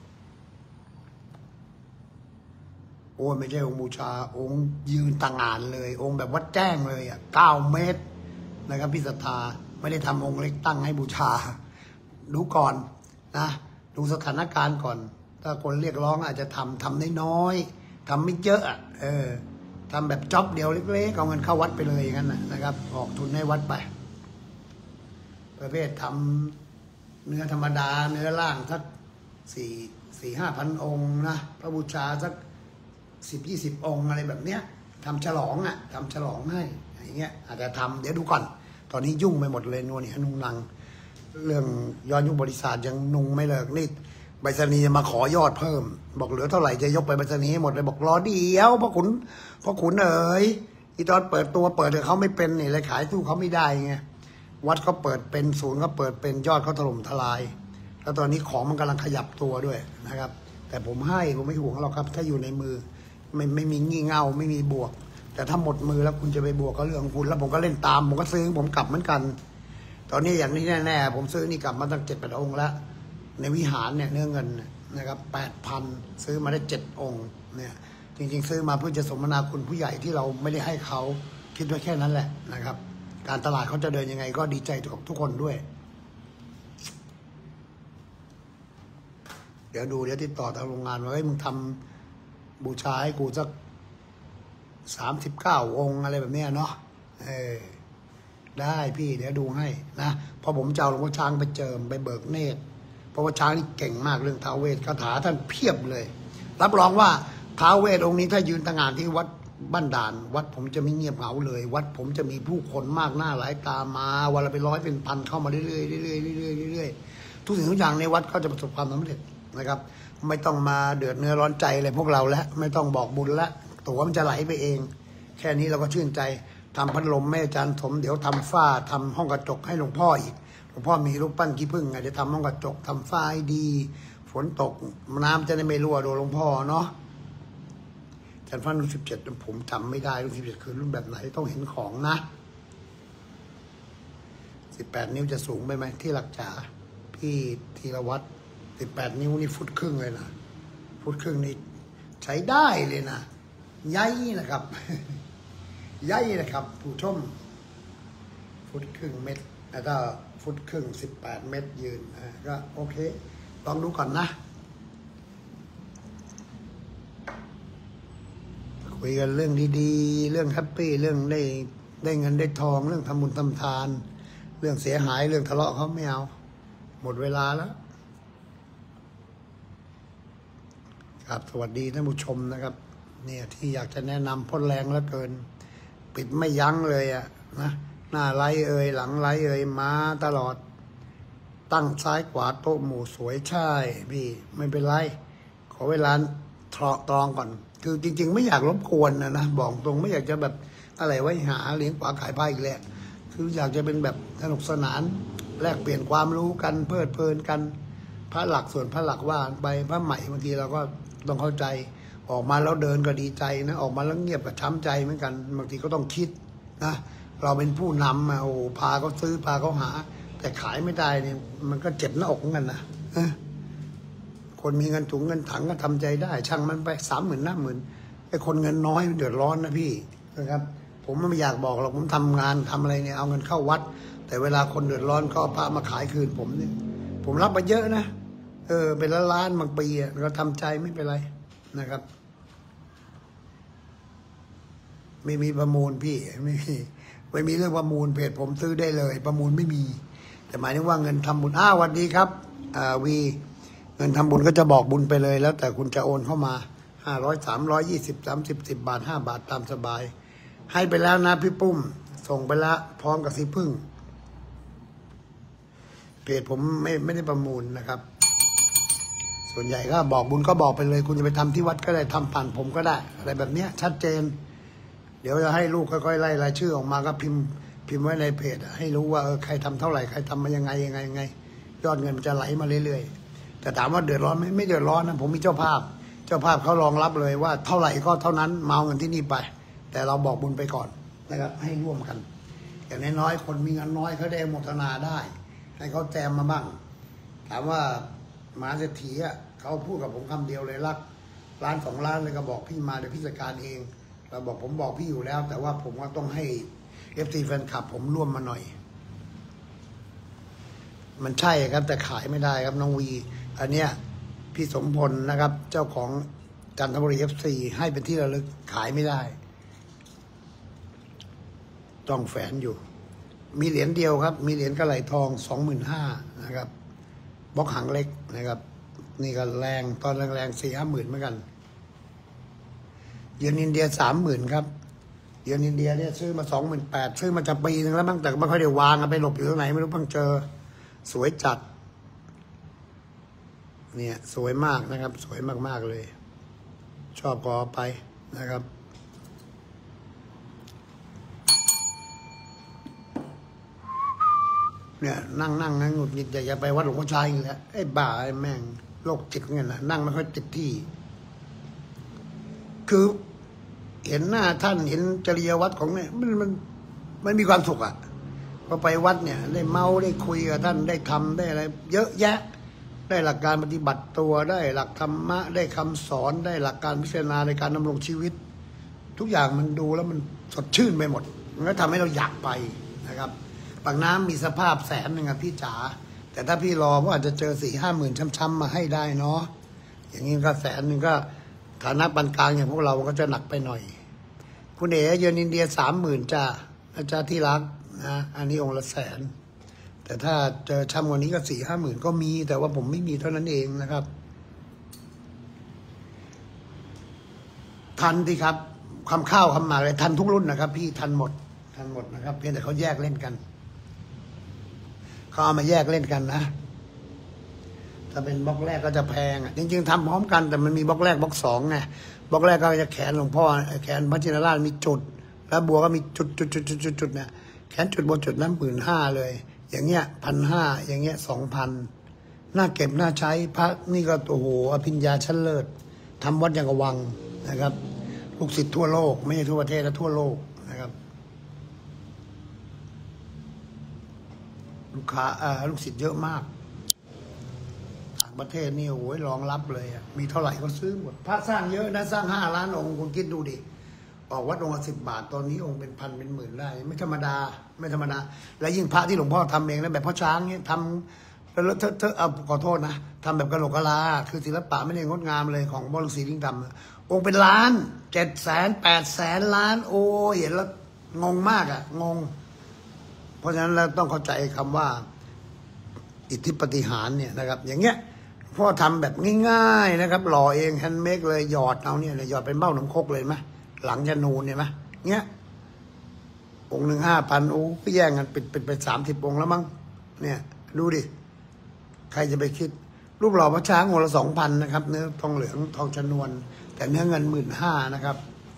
โอ้ไม่ใช่องค์บูชาองค์ยืนต่างงานเลยองค์แบบวัดแจ้งเลยอ่ะเก้าเมตรนะครับพี่ศรัทธาไม่ได้ทำองค์เล็กตั้งให้บูชาดูก่อนนะดูสถานการณ์ก่อนถ้าคนเรียกร้องอาจจะทำทำน้อยๆทำไม่เยอะเออทำแบบจ็อบเดียวเล็กๆเอาเงินเข้าวัดไปเลยอย่างนั้นนะครับออกทุนให้วัดไปประเภททำเนื้อธรรมดาเนื้อล่างสักสี่สี่ห้าพันองค์นะพระบูชาสักสิบยี่สิบองค์อะไรแบบเนี้ยทำฉลองอ่ะทำฉลองให้อย่างเงี้ยอาจจะทำเดี๋ยวดูก่อนตอนนี้ยุ่งไปหมดเลยนัวเนี่ยนุ่งนังเรื่องย้อนยุคบริษัทยังนุ่งไม่เลิกนี่ใบสนีมาขอยอดเพิ่มบอกเหลือเท่าไหร่จะยกไปใบสนีให้หมดเลยบอกรอเดียวเพราะขุนเพราะขุนเอ๋ยอีตอนเปิดตัวเปิดเดี๋ยวเขาไม่เป็นนี่เลยขายสู้เขาไม่ได้ไงวัดเขาเปิดเป็นศูนย์เขาเปิดเป็นยอดเขาถล่มทลายแล้วตอนนี้ของมันกำลังขยับตัวด้วยนะครับแต่ผมให้ผมไม่ห่วงหรอกครับถ้าอยู่ในมือไม่ไม่มีงี่เง่าไม่มีบวกแต่ถ้าหมดมือแล้วคุณจะไปบวกก็เรื่องของคุณแล้วผมก็เล่นตามผมก็ซื้อผมกลับเหมือนกันตอนนี้อย่างนี้แน่ๆผมซื้อนี่กลับมาตั้งเจ็ดแปดองค์แล้วในวิหารเนี่ยเนื้อเงินนะครับแปดพันซื้อมาได้เจ็ดองค์เนี่ยจริงๆซื้อมาเพื่อจะสมนาคุณผู้ใหญ่ที่เราไม่ได้ให้เขาคิดไว้แค่นั้นแหละนะครับการตลาดเขาจะเดินยังไงก็ดีใจกับทุกคนด้วยเดี๋ยวดูเดี๋ยวติดต่อทางโรงงานว่าเฮ้ยมึงทำบูชาให้กูสักสามสิบเก้าองค์อะไรแบบเนี้ยเนาะเออได้พี่เดี๋ยวดูให้นะพอผมจะเอาหลวงพ่อช้างไปเจิมไปเบิกเนตรเพราะว่าช้างนี่เก่งมากเรื่องท้าวเวทคาถาท่านเพียบเลยรับรองว่าท้าวเวทองค์นี้ถ้ายืนต่างงานที่วัดบ้านด่านวัดผมจะไม่เงียบเหงาเลยวัดผมจะมีผู้คนมากหน้าหลายตามาวันละเป็นร้อยเป็นพันเข้ามาเรื่อยๆเรื่อยๆเรื่อยๆเรื่อยๆทุกสิ่งทุกอย่างในวัดก็จะประสบความสำเร็จนะครับไม่ต้องมาเดือดเนื้อร้อนใจอะไรพวกเราแล้วไม่ต้องบอกบุญละตัวมันจะไหลไปเองแค่นี้เราก็ชื่นใจทำพัดลมแม่อาจารย์สมเดี๋ยวทำฝ้าทำห้องกระจกให้หลวงพ่ออีกหลวงพ่อมีรูปปั้นขี้ผึ้งไงเดี๋ยวทำห้องกระจกทำฝ้าให้ดีฝนตกน้ำจะได้ไม่รั่วโดนหลวงพ่อเนาะอาจารย์ฟันรุ่นสิบเจ็ดผมจำไม่ได้รุ่นสิบเจ็ดคือรุ่นแบบไหนต้องเห็นของนะสิบแปดนิ้วจะสูงไปไหมที่หลักจ๋าพี่ธีรวัตรสิบแปดนิ้วนี่ฟุตครึ่งเลยนะฟุตครึ่งนี่ใช้ได้เลยนะใหญ่นะครับใหญ่นะครับผู้ชมฟุตครึ่งเม็ดแล้วก็ฟุตครึ่งสิบแปดเม็ดยืนก็โอเคลองดูก่อนนะคุยกันเรื่องดีๆเรื่องแฮปปี้เรื่องได้ได้เงินได้ทองเรื่องทำบุญทำทานเรื่องเสียหายเรื่องทะเลาะเขาไม่เอาหมดเวลาแล้วครับสวัสดีท่านผู้ชมนะครับเนี่ยที่อยากจะแนะนำพ่นแรงเหลือเกินปิดไม่ยั้งเลยอะนะหน้าไล่เอ่ยหลังไล่เอ่ยมาตลอดตั้งซ้ายขวาโต๊ะหมู่สวยใช่พี่ไม่เป็นไรขอเวลาทรอตรองก่อนคือจริงๆไม่อยากรบกวนนะนะบอกตรงไม่อยากจะแบบอะไรไว้หาเลี้ยงปลาขายผ้าอีกแล้วคืออยากจะเป็นแบบสนุกสนานแลกเปลี่ยนความรู้กันเพลิดเพลินกันพระหลักส่วนพระหลักว่าไปพระใหม่บางทีเราก็ต้องเข้าใจออกมาแล้วเดินก็ดีใจนะออกมาแล้วเงียบก็ช้ำใจเหมือนกันบางทีก็ต้องคิดนะเราเป็นผู้นำมาโอ้พาเขาซื้อพาเขาหาแต่ขายไม่ได้เนี่ยมันก็เจ็บหน้าอกเหมือนกันนะคนมีเงินถุงเงินถังก็ทำใจได้ช่างมันไปสามหมื่นห้าหมื่นไอ้คนเงินน้อยมันเดือดร้อนนะพี่นะครับผมไม่อยากบอกหรอกผมทำงานทำอะไรเนี่ยเอาเงินเข้าวัดแต่เวลาคนเดือดร้อนก็พระมาขายคืนผมเนี่ยผมรับมาเยอะนะเออเป็นล้านล้านบางปีเราทำใจไม่เป็นไรนะครับไม่มีประมูลพี่ไม่มีไม่มีเรื่องประมูลเพจผมซื้อได้เลยประมูลไม่มีแต่หมายถึงว่าเงินทำบุญอ้าววันดีครับอ่าวีเงินทำบุญก็จะบอกบุญไปเลยแล้วแต่คุณจะโอนเข้ามาห้าร้อยสามร้อยยี่สิบสามสิบสิบบาทห้าบาทตามสบายให้ไปแล้วนะพี่ปุ้มส่งไปแล้วพร้อมกับสีพึ่งเพจผมไม่ไม่ได้ประมูลนะครับส่วนใหญ่ก็บอกบุญก็บอกไปเลยคุณจะไปทำที่วัดก็ได้ทำผ่านผมก็ได้อะไรแบบเนี้ยชัดเจนเดี๋ยวจะให้ลูกค่อยๆไล่รายชื่อออกมาก็พิมพ์พิมพ์ไว้ในเพจให้รู้ว่าเออใครทำเท่าไหร่ใครทำมายังไงยังไงยังไงยอดเงินมันจะไหลมาเรื่อยๆแต่ถามว่าเดือดร้อนไหมไม่เดือดร้อนนะผมมีเจ้าภาพเจ้าภาพเขารองรับเลยว่าเท่าไหร่ก็เท่านั้นเมาเงินที่นี่ไปแต่เราบอกบุญไปก่อนนะครับให้ร่วมกันอย่างน้อยๆคนมีเงินน้อยเขาได้โมทนาได้ให้เขาแจมมาบ้างถามว่ามหาเศรษฐีอ่ะเขาพูดกับผมคำเดียวเลยรักร้านสองร้านเลยก็บอกพี่มาเดี๋ยวพี่จัดการเองเราบอกผมบอกพี่อยู่แล้วแต่ว่าผมก็ต้องให้เอฟซีแฟนคลับผมร่วมมาหน่อยมันใช่ครับแต่ขายไม่ได้ครับน้องวีอันเนี้ยพี่สมพลนะครับ เจ้าของจันทบุรีเอฟซีให้เป็นที่ระลึกขายไม่ได้ต้องแฝนอยู่มีเหรียญเดียวครับมีเหรียญกระไหลทองสองหมื่นห้านะครับบล็อกหางเล็กนะครับนี่ก็แรงตอนแรงๆสี่ห้าหมื่นเหมือนกันเยือนอินเดียสามหมื่นครับเยือนอินเดียเนี่ยซื้อมาสองหมื่นแปดซื้อมาจะปีนึงแล้วบ้างแต่ไม่ค่อยได้วางไปหลบอยู่ตรงไหนไม่รู้เพิ่งเจอสวยจัดเนี่ยสวยมากนะครับสวยมากๆเลยชอบก็ไปนะครับเนี่ยนั่งนั่งนะหงุดหงิดอยากจะไปวัดหลวงพ่อชายอีกแล้วไอ้บ้าไอ้แม่งโรคจิตเงี้ยนะนั่งไม่ค่อยติดที่คือเห็นหน้าท่านเห็นจริยวัตรของเนี่ยมันมันมันมีความสุขอ่ะพอไปวัดเนี่ยได้เมาได้คุยกับท่านได้ทำได้อะไรเยอะแยะได้หลักการปฏิบัติตัวได้หลักธรรมะได้คำสอนได้หลักการพิจารณาในการดำรงชีวิตทุกอย่างมันดูแล้วมันสดชื่นไปหมดมันก็ทำให้เราอยากไปนะครับปากน้ำมีสภาพแสนหนึ่งอะพี่จ๋าแต่ถ้าพี่รอก็อาจจะเจอสี่ห้าหมื่นช้ำๆมาให้ได้เนาะอย่างนี้ก็แสนหนึ่งก็ฐานะปานกลางอย่างพวกเราก็จะหนักไปหน่อยคุณเอ๋เยือนอินเดียสามหมื่นจ้าอาจารย์ที่รักนะอันนี้องค์ละแสนแต่ถ้าเจอช้ำกว่านี้ก็สี่ห้าหมื่นก็มีแต่ว่าผมไม่มีเท่านั้นเองนะครับทันที่ครับคำข้าวคำหมากเลยทันทุกรุ่นนะครับพี่ทันหมดทันหมดนะครับเพียงแต่เขาแยกเล่นกันเขาเอามาแยกเล่นกันนะถ้าเป็นบล็อกแรกก็จะแพงอ่ะจริงๆทำพร้อมกันแต่มันมีบล็อกแรกบล็อกสองไงบล็อกแรกก็จะแขนหลวงพ่อแขนพระจินราชมีจุดแล้วบัวก็มีจุดจุดจุดจุดจุดจุดเนี่ยแขนจุดบนจุดนั้นหมื่นห้าเลยอย่างเงี้ยพันห้าอย่างเงี้ยสองพันน่าเก็บน่าใช้พระนี่ก็โอ้โหอภิญญาชั้นเลิศทำวัดอย่างกวังนะครับลูกศิษย์ทั่วโลกไม่ใช่ทั่วประเทศและทั่วโลกนะครับลูกค้าอ่าลูกศิษย์เยอะมากต่างประเทศนี่โอ้ยรองรับเลยอ่ะมีเท่าไหร่ก็ซื้อหมดพระสร้างเยอะนะสร้างห้าล้านองค์คุณคิดดูดิออกวัดองค์ละสิบบาทตอนนี้องค์เป็นพันเป็นหมื่นได้ไม่ธรรมดาไม่ธรรมดาและยิ่งพระที่หลวงพ่อทำเองนะแบบพ่อช้างเนี่ยทำแล้วเธอเธอเอาขอโทษนะทำแบบกะโหลกกะลาคือศิลปะไม่ได้งดงามเลยของบรมศรีลิงธรรมองค์เป็นล้านเจ็ดแสนแปดแสนล้านโอ้เห็นแล้วงงมากอ่ะงงเพราะฉะนั้นเราต้องเข้าใจคำว่าอิทธิปฏิหารเนี่ยนะครับอย่างเงี้ยพ่อทำแบบง่ายๆนะครับหล่อเองแฮนด์เมดเลยหยอดเอาเนี่ยหยอดเป็นเบ้าหนมคกเลยไหมหลังจะนูนเนี่ยไหมเงี้ยองค์หนึ่งห้าพันโอ้ก็แย่งกันเป็นเป็นไปสามสิบองค์แล้วมั้งเนี่ยดูดิใครจะไปคิดรูปหล่อพระช้างองค์ละสองพันนะครับเนื้อทองเหลืองทองชนวนแต่เนื้อเงินหมื่นห้านะครับ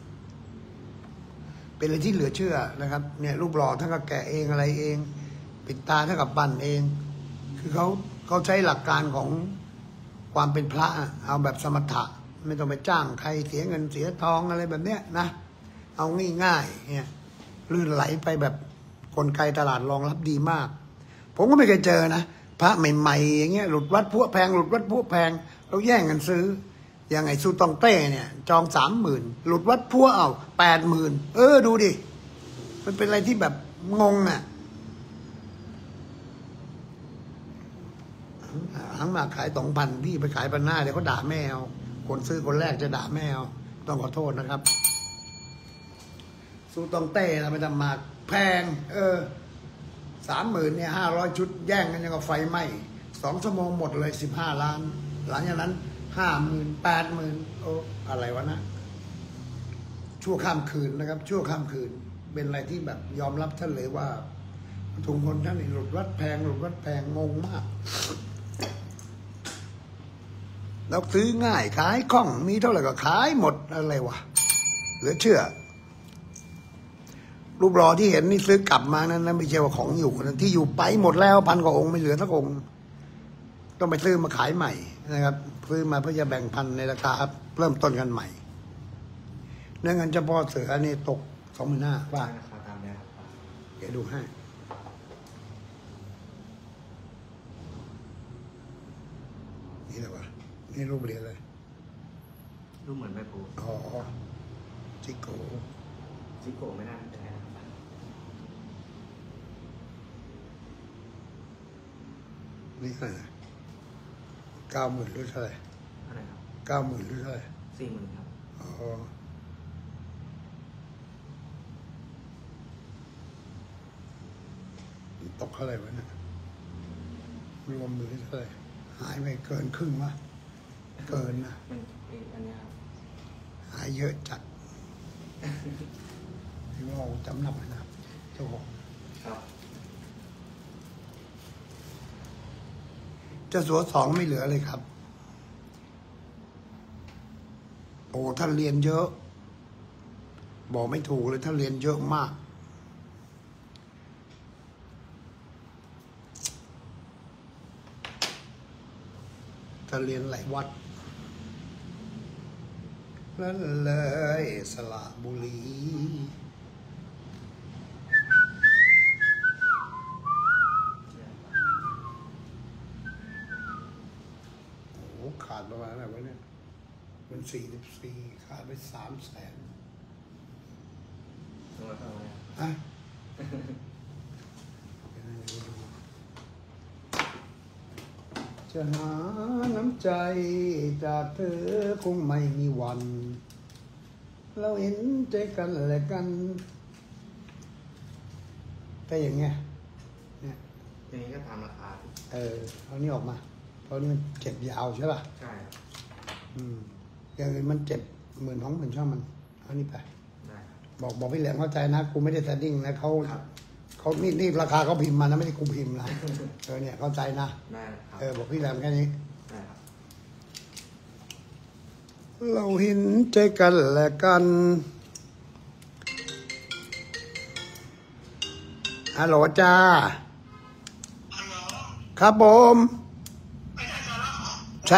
เป็นอะไรที่เหลือเชื่อนะครับเนี่ยรูปหล่อท่านก็แกะเองอะไรเองปิดตาเท่ากับปั้นเองคือเขาเขาใช้หลักการของความเป็นพระเอาแบบสมถะไม่ต้องไปจ้างใครเสียเงินเสียทองอะไรแบบเนี้ยนะเอาง่ายๆเนี่ยลื่นไหลไปแบบกลไกตลาดรองรับดีมากผมก็ไม่เคยเจอนะพระใหม่ๆอย่างเงี้ยหลุดวัดพวกแพงหลุดวัดพวกแพงเราแย่งกันซื้ออย่างไอ้ซูตองเต้เนี่ยจองสามหมื่นหลุดวัดพวกเอาแปดหมื่นเออดูดิมันเป็นอะไรที่แบบงงอ่ะหลังมาขายสองพันพี่ไปขายพันหน้าเดี๋ยวเขาด่าแม่เอาคนซื้อคนแรกจะด่าแม่เอาต้องขอโทษนะครับซูตองเต้เราไปทำมาแพงเออสามหมื่นเนี่ยห้าร้อยชุดแย่งกันยังกับไฟไหม้สองชั่วโมงหมดเลยสิบห้าล้านหลังจากนั้นห้าหมื่นแปดหมื่นโอ้อะไรวะนะชั่วข้ามคืนนะครับชั่วข้ามคืนเป็นอะไรที่แบบยอมรับท่านเลยว่าถุงคนท่านนี่หลุดวัดแพงหลุดวัดแพงงงมากแล้วซื้อง่ายขายคล่องมีเท่าไหร่ก็ขายหมดอะไรวะเหลือเชื่อรูปหล่อที่เห็นนี่ซื้อกลับมานั้นนะไม่ใช่ว่าของอยู่นะที่อยู่ไปหมดแล้วพันกว่าองค์ไม่เหลือสักองค์ต้องไปซื้อมาขายใหม่นะครับซื้อมาเพื่อจะแบ่งพันในราคาเริ่มต้นกันใหม่เนื้อเงินเฉพาะเสือนี่ตกสองหมื่นห้าบาทราคาตามนี้ครับเดี๋ยวดูให้นี่แหละวะนี่รูปเหรียญเลยรูปเหมือนแม่ปูอ๋อจิโกจิโกไม่น่าจะใช่นะครับนี่เท่าไหร่เก้าหมื่นหรือเท่าไหร่อะไรครับเก้าหมื่นหรือเท่าไหร่สี่หมื่นครับอ๋อตกเท่าไหร่วะเนี่ยรวมมือเท่าไหร่หายไปเกินครึ่งวะเกินนะมันอันนี้ครับหายเยอะจัดที่ว่าจำนับนะครับเจ้าของครับเจ้าสัวสองไม่เหลือเลยครับโอ้ท่านเรียนเยอะบอกไม่ถูกเลยท่านเรียนเยอะมากท่านเรียนหลายวัดนั่นเลยสระบุรีโอ้ขาดประมาณอะไรวะเนี่ยเป็นสี่สิบสี่ขาดไปสามแสนอะจะหาน้ำใจจากเธอคงไม่มีวันเราเห็นใจกันและกันแต่อย่างเงี้ยเนี่ยอย่างนี้ก็ตามราคาเออเอานี่ออกมาเพราะนี่มันเจ็บยาวใช่ป่ะใช่อืมอย่างอื่นมันเจ็บหมื่นท้องหมื่นช่องมันเอานี่ไปได้บอกบอกพี่แหลมเข้าใจนะกูไม่ได้แซดดิ้งนะเขาเขานี่นี่ราคาเขาพิมพ์มานะไม่ได้กูพิมพ์นะเออเนี่ยเข้าใจนะเออบอกพี่แหลมแค่นี้เราเห็นใจกันและกันฮัลโหลจ้าครับผมใช่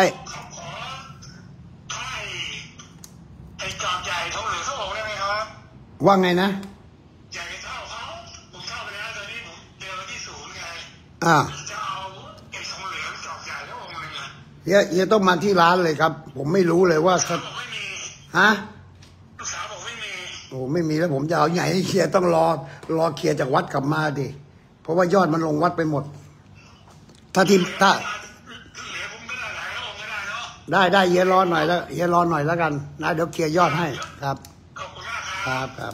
ไอ้จอบใหญ่ทองเหลืองเขาบอกได้ไหมครับว่าไงนะใหญ่เท่าเขาผมเข้าไปแล้วตอนนี้ผมเจอที่ศูนย์ไงอ่าจะเอาไอ้ทองเหลืองจอบใหญ่แล้วองค์นึงอ่ะเฮียเฮียต้องมาที่ร้านเลยครับผมไม่รู้เลยว่าฮะลูกสาวบอกไม่มีโอ้ไม่มีแล้วผมจะเอาใหญ่ให้เคลียร์ต้องรอรอเคลียร์จากวัดกลับมาดิเพราะว่ายอดมันลงวัดไปหมดถ้าทีถ้าได้ได้เฮียรอหน่อยแล้วเฮียรอหน่อยแล้วกันนะเดี๋ยวเคลียร์ยอดให้ครับครับครับ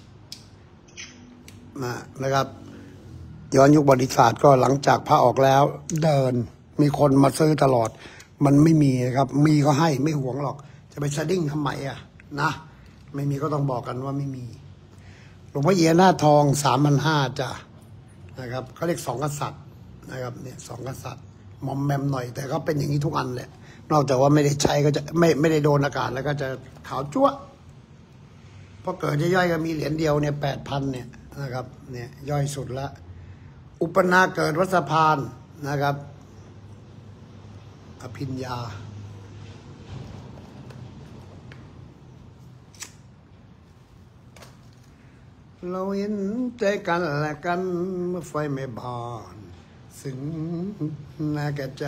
มานะครับย้อนยุคบริษัทก็หลังจากพระออกแล้วเดินมีคนมาซื้อตลอดมันไม่มีนะครับมีก็ให้ไม่หวงหรอกจะไปสดิ้งทำไมอ่ะนะไม่มีก็ต้องบอกกันว่าไม่มีหลวงพ่อเอียหน้าทองสามพันห้าจ้ะนะครับเขาเรียกสองกษัตริย์นะครับเนี่ยสองกษัตริย์มอมแมมหน่อยแต่ก็เป็นอย่างนี้ทุกอันแหละนอกจากว่าไม่ได้ใช้ก็จะไม่ไม่ได้โดนอากาศแล้วก็จะขาวจั๊วพอเกิดย่อยๆก็มีเหรียญเดียวเนี่ยแปดพันเนี่ยนะครับเนี่ยย่อยสุดละอุปนาเกิดวัดสะพานนะครับอภิญญาเราเห็นใจกันและกันเมื่อไฟไม่บานซึ่งน่าแก่ใจ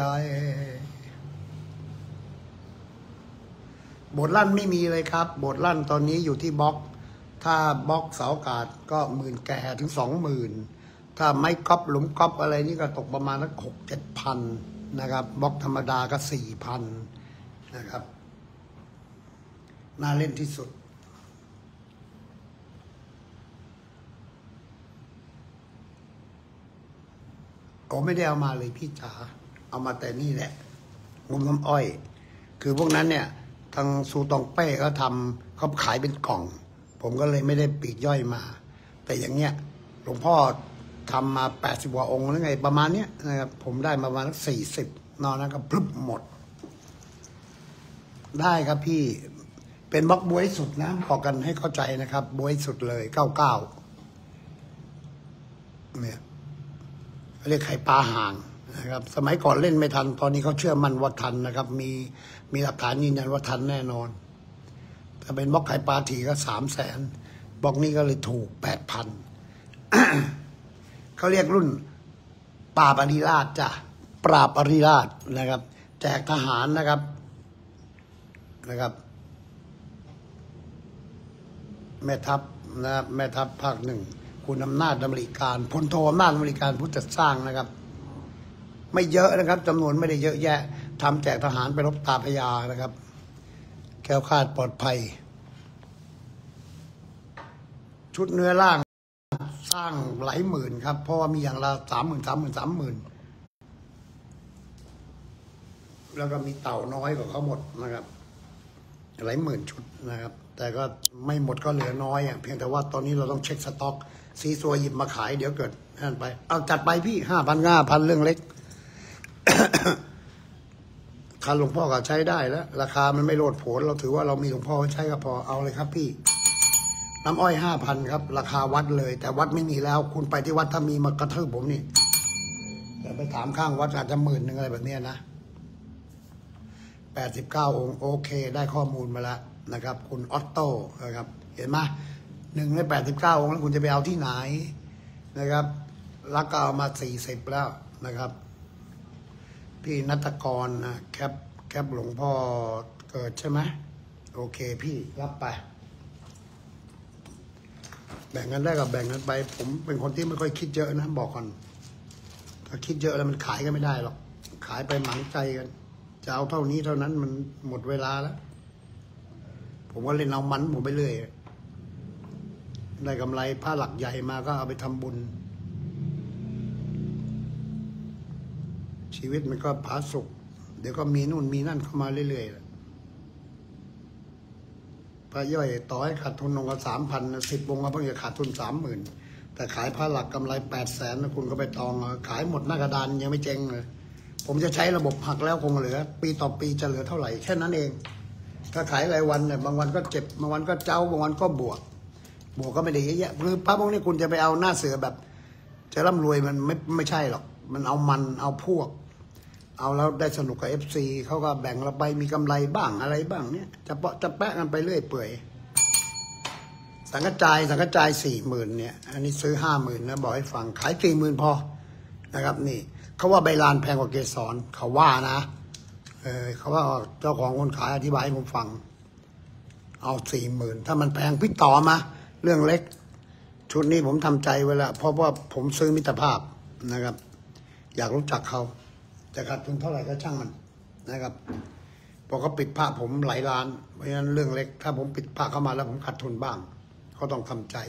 โบสถ์ลั่นไม่มีเลยครับโบสถ์ลั่นตอนนี้อยู่ที่บล็อกถ้าบล็อกเสาอากาศก็หมื่นแก่ถึงสองหมื่นถ้าไม้ก๊อปหลุมก๊อปอะไรนี่ก็ตกประมาณสักหกเจ็ดพันนะครับบล็อกธรรมดาก็สี่พันนะครับน่าเล่นที่สุดโอ้ไม่ได้เอามาเลยพี่จ๋าเอามาแต่นี่แหละงมน้ำอ้อยคือพวกนั้นเนี่ยทางซูตองเป้เขาทำเขาขายเป็นกล่องผมก็เลยไม่ได้ปีกย่อยมาแต่อย่างเงี้ยหลวงพ่อทำมาแปดสิบกว่าองค์แล้วไงประมาณเนี้ยนะครับผมได้มาประมาณสี่สิบนอกนั้นก็พรึบหมดได้ครับพี่เป็นบล็อกบวยสุดนะบอกกันให้เข้าใจนะครับบวยสุดเลยเก้าเก้าเนี่ยเรียกไข่ปลาห่างนะครับสมัยก่อนเล่นไม่ทันตอนนี้เขาเชื่อมั่นว่าทันนะครับมีมีหลักฐานยืนยันว่าทันแน่นอนถ้าเป็นบล็อกไข่ปลาถี่ก็สามแสนบล็อกนี้ก็เลยถูกแปดพัน เขาเรียกรุ่นปราบอริราชจ้ะปราบอริราชนะครับแจกทหารนะครับนะครับแม่ทัพนะครับแม่ทัพภาคหนึ่งคุณอำนาจดำริการพลโทอำนาจดำริการผู้จัดสร้างนะครับไม่เยอะนะครับจำนวนไม่ได้เยอะแยะทำแจกทหารไปรบตาพญานะครับแคล้วคลาดปลอดภัยชุดเนื้อล่างสร้างหลายหมื่นครับเพราะว่ามีอย่างละสามหมื่นสามหมื่นสามหมื่นแล้วก็มีเต่าน้อยกว่าเขาหมดนะครับหลายหมื่นชุดนะครับแต่ก็ไม่หมดก็เหลือน้อยอ่ะเพียงแต่ว่าตอนนี้เราต้องเช็คสต็อกซีซัวหยิบมาขายเดี๋ยวเกิดนั่นไปเอาจัดไปพี่ห้าพันห้าพันเรื่องเล็ก คันหลวงพ่อก็ใช้ได้แล้วราคามันไม่โลดโผนเราถือว่าเรามีหลวงพ่อใช้ก็พอเอาเลยครับพี่น้ำอ้อยห้าพันครับราคาวัดเลยแต่วัดไม่มีแล้วคุณไปที่วัดถ้ามีมากระทืบผมนี่แต่ไปถามข้างวัดอาจจะหมื่นหนึ่งอะไรแบบนี้นะแปดสิบเก้าองค์โอเคได้ข้อมูลมาแล้วนะครับคุณออตโต้นะครับเห็นไหมหนึ่งในแปดสิบเก้าองค์แล้วคุณจะไปเอาที่ไหนนะครับรักก็เอามาสี่สิบแล้วนะครับพี่นัตกรนะแคปแคปหลวงพ่อเกิดใช่ไหมโอเคพี่รับไปแบ่งกันได้กับแบ่งกันไปผมเป็นคนที่ไม่ค่อยคิดเยอะนะบอกก่อนถ้าคิดเยอะแล้วมันขายกันไม่ได้หรอกขายไปหมังใจกันจะเอาเท่านี้เท่านั้นมันหมดเวลาแล้วผมก็เล่นเอามันผมไปเรื่อยได้กำไรผ้าหลักใหญ่มาก็เอาไปทำบุญชีวิตมันก็ผาสุกเดี๋ยวก็มีนู่นมีนั่นเข้ามาเรื่อยๆพระย่อยต่อให้ขาดทุนลงก็สามพันสิบวงก็เพิ่งจะขาดทุนสามหมื่นแต่ขายผ้าหลักกำไรแปดแสนนะคุณก็ไปตองขายหมดหน้ากระดานยังไม่เจ๊งเลยผมจะใช้ระบบหักแล้วคงเหลือปีต่อปีจะเหลือเท่าไหร่แค่นั้นเองถ้าขายรายวันเนี่ยบางวันก็เจ็บบางวันก็เจ้าบางวันก็บวกบวกก็ไม่ได้เยอะแยะคือพระพวกนี้คุณจะไปเอาหน้าเสือแบบจะร่ำรวยมันไม่ไม่ใช่หรอกมันเอามันเอาพวกเอาแล้วได้สนุกกับเอฟซีเขาก็แบ่งเราไปมีกำไรบ้างอะไรบ้างเนี่ยจะเปาะจะแปะกันไปเรื่อยเปื่อยสังกัจจายสังกัจจายสี่หมื่นเนี่ยอันนี้ซื้อห้าหมื่นนะบอกให้ฟังขายสี่หมื่นพอนะครับนี่เขาว่าใบลานแพงกว่าเกสรเขาว่านะเออเขาว่าเจ้าของคนขายอธิบายให้ผมฟังเอาสี่หมื่นถ้ามันแพงพี่ต่อมาเรื่องเล็กชุดนี้ผมทำใจไว้แล้วเพราะว่าผมซื้อมิตรภาพนะครับอยากรู้จักเขาจะขาดทุนเท่าไหร่ก็ช่างมันนะครับพอเขาปิดผ้าผมหลายล้านเพราะฉะนั้นเรื่องเล็กถ้าผมปิดผ้าเข้ามาแล้วผมขาดทุนบ้างเขาต้องทำใจ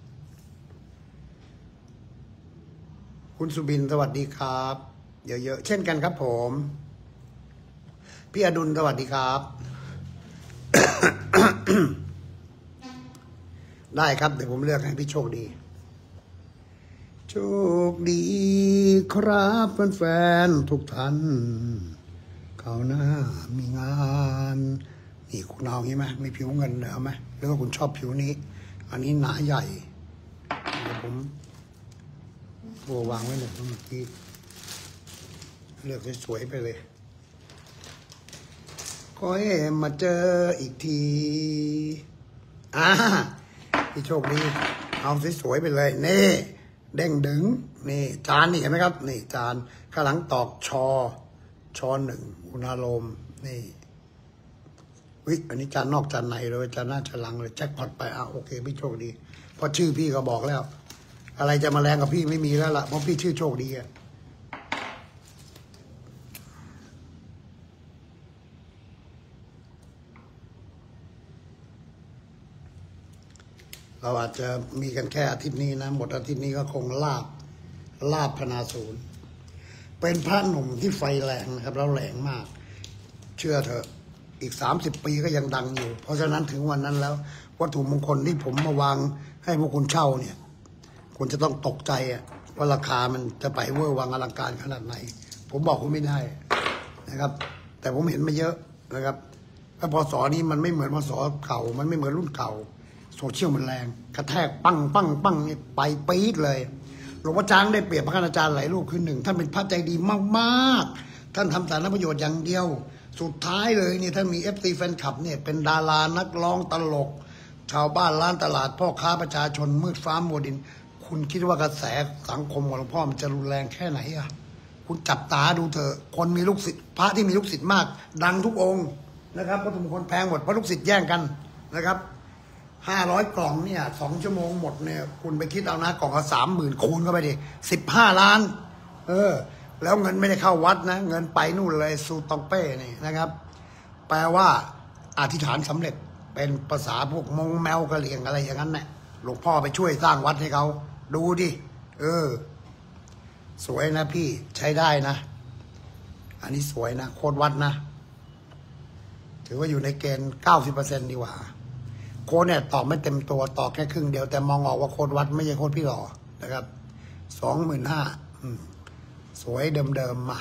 คุณสุบินสวัสดีครับเยอะๆเช่นกันครับผมพี่อดุลสวัสดีครับได้ครับเดี๋ยวผมเลือกให้พี่โชคดีโชคดีครับแฟนๆทุกท่านเขาวหน้ามีงานนี่คุณเอางี้ไหมมีผิวเงินเลยเอาไหมหรือว่าคุณชอบผิวนี้ อันนี้หนาใหญ่เดี๋ยวผมโบวางไว้หน่อยเมื่อกี้เลือกสวยๆไปเลยขอให้มาเจออีกทีอ่าพี่โชคดีเอาสวยๆไปเลยนี่เด้งดึงนี่จานนี่เห็นไหมครับนี่จานข้างหลังตอกชอชอหนึ่งอุณาโลมนี่วิอันนี้จานนอกจานในเลยจานหน้าจานหลังเลยแจ็คพอตไปอ่ะโอเคพี่โชคดีเพราะชื่อพี่ก็บอกแล้วอะไรจะมาแรงกับพี่ไม่มีแล้วล่ะเพราะพี่ชื่อโชคดีอะเราอาจจะมีกันแค่อาทิตย์นี้นะหมดอาทิตย์นี้ก็คงลาบลาบพนาศูนย์เป็นพระหนุ่มที่ไฟแรงนะครับแล้วแรงมาก เชื่อเถอะอีกสามสิบปีก็ยังดังอยู่เพราะฉะนั้นถึงวันนั้นแล้ววัตถุมงคลที่ผมมาวางให้พวกคุณเช่าเนี่ยคุณจะต้องตกใจอะว่าราคามันจะไปเวอร์วังอลังการขนาดไหนผมบอกคุณไม่ได้นะครับแต่ผมเห็นมาเยอะนะครับแล้วพศนี้มันไม่เหมือนพศเก่ามันไม่เหมือนรุ่นเก่าโซเชียลมันแรงกระแทกปั้งปั้งปั้งนี่ไปปี๊ดเลยหลวงพ่อช้างได้เปรียบพระอาจารย์หลายรูปคือหนึ่งท่านเป็นพระใจดีมากๆท่านทำสาธารณประโยชน์อย่างเดียวสุดท้ายเลยเนี่ยท่านมีเอฟซีแฟนคลับเนี่ยเป็นดารานักร้องตลกชาวบ้านร้านตลาดพ่อค้าประชาชนมืดฟ้ามัวดินคุณคิดว่ากระแสสังคมของหลวงพ่อมันจะรุนแรงแค่ไหนอ่ะคุณจับตาดูเถอะคนมีลูกศิษย์พระที่มีลูกศิษย์มากดังทุกองค์นะครับวัตถุมงคลแพงหมดเพราะลูกศิษย์แย่งกันนะครับห้าร้อยกล่องเนี่ยสองชั่วโมงหมดเนี่ยคุณไปคิดเอานะกล่องละสามหมื่นคูณเข้าไปดิสิบห้าล้านเออแล้วเงินไม่ได้เข้าวัดนะเงินไปนู่นเลยซูตองเป้นี่นะครับแปลว่าอธิษฐานสำเร็จเป็นภาษาพวกมงแมวกะเหรี่ยงอะไรอย่างนั้นแหละหลวงพ่อไปช่วยสร้างวัดให้เขาดูดิเออสวยนะพี่ใช้ได้นะอันนี้สวยนะโคตรวัดนะถือว่าอยู่ในเกณฑ์เก้าสิบเปอร์เซ็นต์ดีกว่าโค้ดเนี่ยตอบไม่เต็มตัวตอบแค่ครึ่งเดียวแต่มองออกว่าโค้ดวัดไม่ใช่โค้ดพี่หล่อนะครับสองหมื่นห้าสวยเดิมๆมา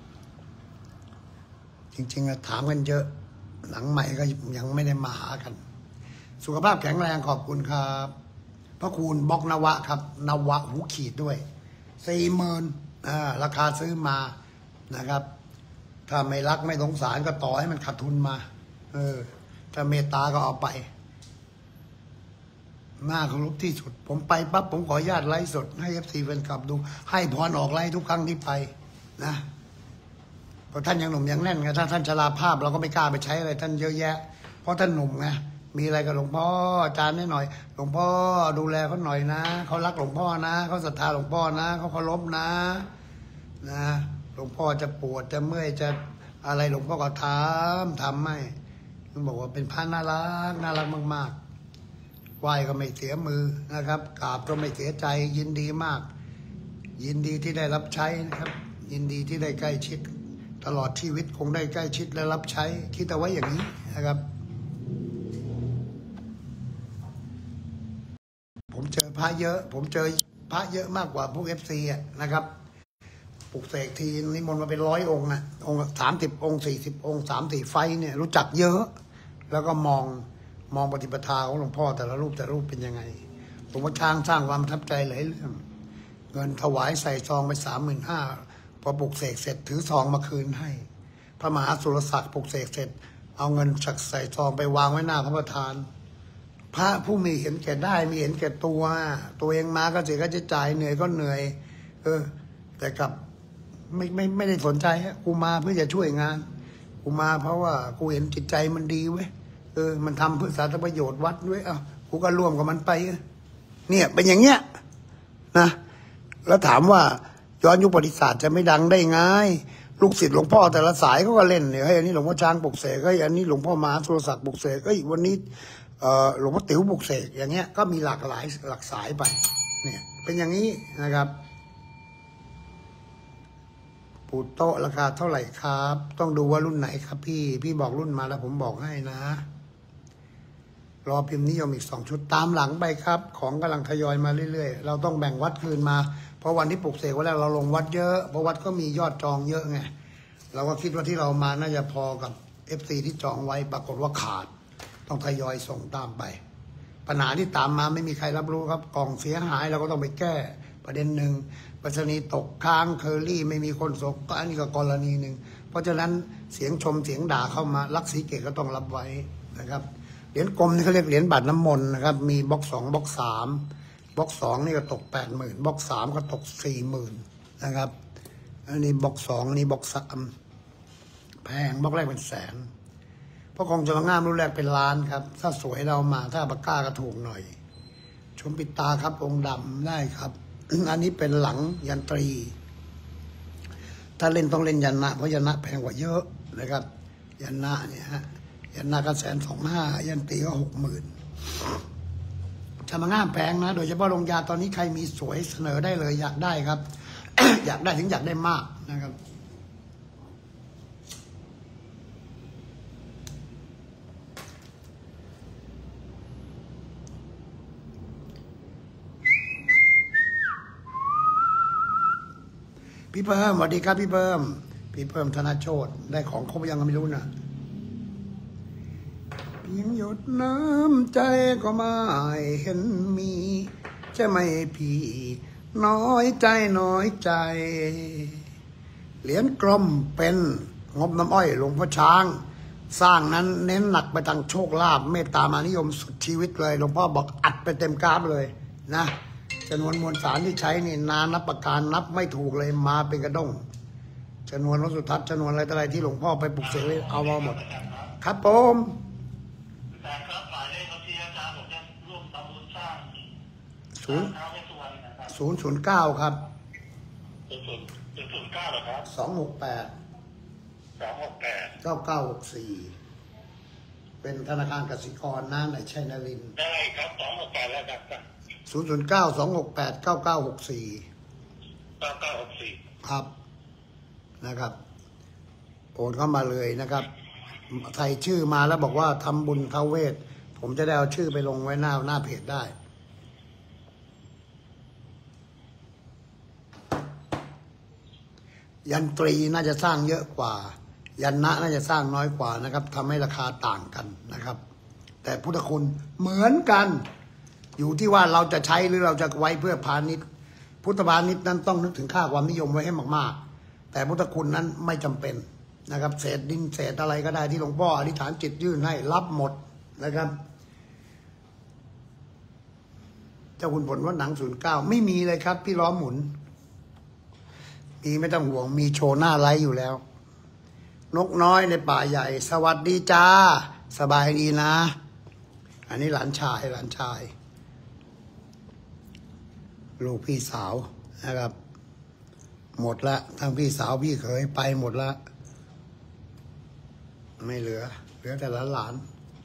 จริงๆถามกันเยอะหลังใหม่ก็ยังไม่ได้มาหากันสุขภาพแข็งแรงขอบคุณครับพระคุณบล็อกนวะครับนวะหูขีดด้วยสี่หมื่นราคาซื้อมานะครับถ้าไม่รักไม่สงสารก็ต่อให้มันขาดทุนมาเออถ้าเมตตาก็เอาไปหน้าเคารพที่สุดผมไปปั๊บผมขออนุญาตไลฟ์สดให้เอฟซีแฟนคลับดูให้พรออกไลฟ์ทุกครั้งที่ไปนะเพราะท่านยังหนุ่มยังแน่นไงถ้าท่านชราภาพเราก็ไม่กล้าไปใช้อะไรท่านเยอะแยะเพราะท่านหนุ่มไงมีอะไรกับหลวงพ่ออาจารย์นิดหน่อยหลวงพ่อดูแลเขาหน่อยนะเขารักหลวงพ่อนะเขาศรัทธาหลวงพ่อนะเขาเคารพนะนะหลวงพ่อจะปวดจะเมื่อยจะอะไรหลวงพ่อก็ทำทำไม่ต้องบอกว่าเป็นพระน่ารักน่ารักมากๆไหว้ก็ไม่เสียมือนะครับกราบก็ไม่เสียใจยินดีมากยินดีที่ได้รับใช้นะครับยินดีที่ได้ใกล้ชิดตลอดชีวิตคงได้ใกล้ชิดและรับใช้คิดเอาไว้อย่างนี้นะครับผมเจอพระเยอะผมเจอพระเยอะมากกว่าพวกเอฟซีอ่ะนะครับปลุกเสกทีนิมนต์มาเป็นร้อยองค์นะองค์สามสิบองค์สี่สิบองค์สามสี่ไฟเนี่ยรู้จักเยอะแล้วก็มองมองปฏิปทาของหลวงพ่อแต่ละรูปแต่ละรูปเป็นยังไงหลวงพ่อช้างสร้างความประทับใจหลายเรื่องเงินถวายใส่ซองไปสามหมื่นห้าพอปลุกเสกเสร็จถือซองมาคืนให้พระมหาสุรศักดิ์ปลุกเสกเสร็จเอาเงินจากใส่ซองไปวางไว้หน้าพระประธานพระผู้มีเห็นแก่ได้มีเห็นแก่ตัวตัวเองมาก็เสียก็จะจ่ายเหนื่อยก็เหนื่อยเออแต่กลับไม่ไม่ไม่ได้สนใจฮะกูมาเพื่อจะช่วยงานกูมาเพราะว่ากูเห็นจิตใจมันดีเว้ยเออมันทำเพื่อสาธารณประโยชน์วัดด้วยอ่ะกูก็ร่วมกับมันไปเนี่ยเป็นอย่างเงี้ยนะแล้วถามว่าย้อนยุคประวัติศาสตร์จะไม่ดังได้ไงลูกศิษย์หลวงพ่อแต่ละสายเขาก็เล่นเนี่ยเฮ้ยอันนี้หลวงพ่อช้างปลุกเสกเฮ้ยอันนี้หลวงพ่อมหาสุรศักดิ์ปลุกเสกเฮ้ยวันนี้เอ่อหลวงพ่อติ๋วปลุกเสกอย่างเงี้ยก็มีหลากหลายหลักสายไปเนี่ยเป็นอย่างนี้นะครับปูโต๊ะราคาเท่าไหร่ครับต้องดูว่ารุ่นไหนครับพี่พี่บอกรุ่นมาแล้วผมบอกให้นะรอพิมพ์นิยมอีกสองชุดตามหลังไปครับ ของกำลังทยอยมาเรื่อยๆเราต้องแบ่งวัดคืนมาเพราะวันที่ปลุกเสกไว้แล้วเราลงวัดเยอะเพราะวัดก็มียอดจองเยอะไงเราก็คิดว่าที่เรามาน่าจะพอกับ เอฟ ซี ที่จองไว้ปรากฏว่าขาดต้องทยอยส่งตามไปปัญหาที่ตามมาไม่มีใครรับรู้ครับกล่องเสียหายเราก็ต้องไปแก้ประเด็นหนึ่งไปรษณีย์ตกค้างเคอรี่ไม่มีคนส่งก็อันนี้ก็กรณีหนึ่งเพราะฉะนั้นเสียงชมเสียงด่าเข้ามาลักษีเกตก็ต้องรับไว้นะครับเหรียญกลมนี่เขาเรียกเหรียญบาทน้ำมนต์นะครับมีบล็อกสองบล็อกสามบล็อกสองนี่ก็ตกแปดหมื่นบล็อกสามก็ตกสี่หมื่นนะครับอันนี้บล็อกสองนี่บล็อกสามแพงบล็อกแรกเป็นแสนเพราะกองจระงามรุ่นแรกเป็นล้านครับถ้าสวยเรามาถ้าปากกาก็ถูกหน่อยชมปิดตาครับองค์ดำได้ครับ อันนี้เป็นหลังยันตรี ถ้าเล่นต้องเล่นยันนะเพราะยันนะแพงกว่าเยอะนะครับยันนะเนี่ยฮะยันนะก็แสนสองห้ายันตรีก็หกหมื่นชมง่ามแพงนะโดยเฉพาะลงยาตอนนี้ใครมีสวยเสนอได้เลยอยากได้ครับ อยากได้ถึงอยากได้มากนะครับพี่เพิ่มสวัสดีครับพี่เพิ่มพี่เพิ่มธนโชตได้ของครบยังไม่รู้นะเพียงหยดน้ำใจก็ไม่เห็นมีใช่ไหมพี่น้อยใจน้อยใจเหรียญกลมเป็นงบน้ำอ้อยหลวงพ่อช้างสร้างนั้นเน้นหนักไปทางโชคลาภเมตตามานิยมสุดชีวิตเลยหลวงพ่อบอกอัดไปเต็มกราฟเลยนะจำนวนมวลสารที่ใช้นี่นานนับประการนับไม่ถูกเลยมาเป็นกระด้งจำนวนวัตถุทัศน์จำนวนอะไรต่ออะไรที่หลวงพ่อไปปลุกเสกเอามาหมดครับผมแต่ครับหมายเลขบัญชีอาจารย์ผมจะร่วมทำบุญสร้างศูนย์ท้าวเวสสุวรรณนะครับศูนย์ศูนย์เก้าครับศูนย์ศูนย์ศูนย์ศูนย์เก้าเหรอครับสองหกแปดสองหกแปดเก้าเก้าหกสี่เป็นธนาคารกสิกรนะในชัยนรินทร์ได้ครับสองหกแปดแล้วครับศูนย์ศูนย์เก้าสองหกแปดเก้าเก้าหกสี่เก้าเก้าหกสี่ครับนะครับโอนเข้ามาเลยนะครับใส่ชื่อมาแล้วบอกว่าทำบุญทาวเวศผมจะได้เอาชื่อไปลงไว้หน้าหน้าเพจได้ ยันตรีน่าจะสร้างเยอะกว่ายันนะน่าจะสร้างน้อยกว่านะครับทำให้ราคาต่างกันนะครับแต่พุทธคุณเหมือนกันอยู่ที่ว่าเราจะใช้หรือเราจะไว้เพื่อพาณิชย์พุทธพาณิชย์นั้นต้องนึกถึงค่าความนิยมไว้ให้มากๆแต่พุทธคุณนั้นไม่จำเป็นนะครับเศษดินเศษอะไรก็ได้ที่หลวงพ่ออธิษฐานจิตยื่นให้รับหมดนะครับเจ้าคุณผลวัดหนังศูนย์เก้าไม่มีเลยครับพี่ล้อมหมุนมีไม่ต้องห่วงมีโชว์หน้าไลฟ์อยู่แล้วนกน้อยในป่าใหญ่สวัสดีจ้าสบายดีนะอันนี้หลานชายหลานชายลูกพี่สาวนะครับหมดละทั้งพี่สาวพี่เคยไปหมดละไม่เหลือเหลือแต่หลานหลาน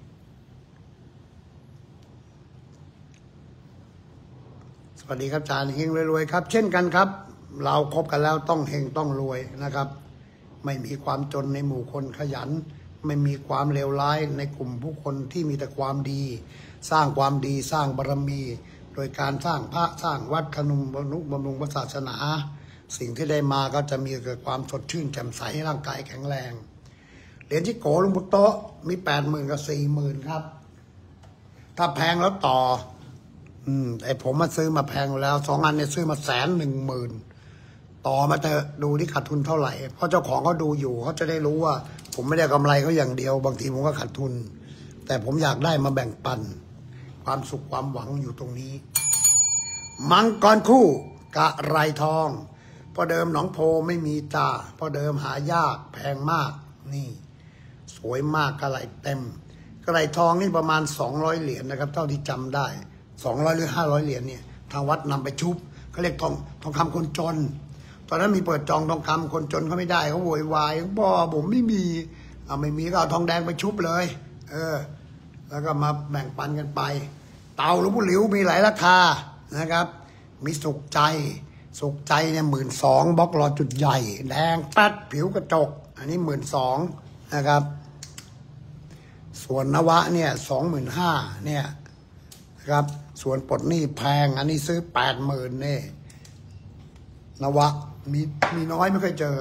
สวัสดีครับอาจารย์เฮงรวยๆครับเช่นกันครับเราคบกันแล้วต้องเฮงต้องรวยนะครับไม่มีความจนในหมู่คนขยันไม่มีความเลวร้ายในกลุ่มผู้คนที่มีแต่ความดีสร้างความดีสร้างบารมี โดยการสร้างพระสร้างวัดขนุมบำรุงบำรุงศาสนาสิ่งที่ได้มาก็จะมีเกิดความสดชื่นแจ่มใสร่างกายแข็งแรงเหรียญที่โกหลวงปู่โตมีแปดหมื่นกับสี่หมื่นครับถ้าแพงแล้วต่ออืมไอผมมาซื้อมาแพงแล้วสองอันเนี่ยซื้อมาแสนหนึ่งหมื่นต่อมาเถอะดูที่ขาดทุนเท่าไหร่เพราะเจ้าของเขาดูอยู่เขาจะได้รู้ว่าผมไม่ได้กำไรเขาอย่างเดียวบางทีผมก็ขาดทุนแต่ผมอยากได้มาแบ่งปันความสุขความหวังอยู่ตรงนี้มังกรคู่กะไรทองพอเดิมหนองโพไม่มีจ้าพอเดิมหายากแพงมากนี่สวยมากกะไรเต็มกะไรทองนี่ประมาณสองร้อยเหรียญนะครับเท่าที่จำได้สองร้อยหรือห้าร้อยเหรียญเนี่ยทางวัดนำไปชุบเขาเรียกทองทองคำคนจนตอนนั้นมีเปิดจองทองคำคนจนเขาไม่ได้เขาโวยวายบ่ผมไม่มีเอาไม่มีก็เอาทองแดงไปชุบเลยเออแล้วก็มาแบ่งปันกันไปเตาหลวงปู่หลิวมีหลายราคานะครับมีสุขใจสุขใจเนี่ยหมื่นสองบล็อกรอจุดใหญ่แดงแป๊ดผิวกระจกอันนี้หมื่นสองนะครับส่วนนวะเนี่ยสองหมื่นห้าเนี่ยนะครับ ส่วนปลดหนี้แพง อันนี้ซื้อแปดหมื่นเนี่ยนวะมีมีน้อยไม่เคยเจอ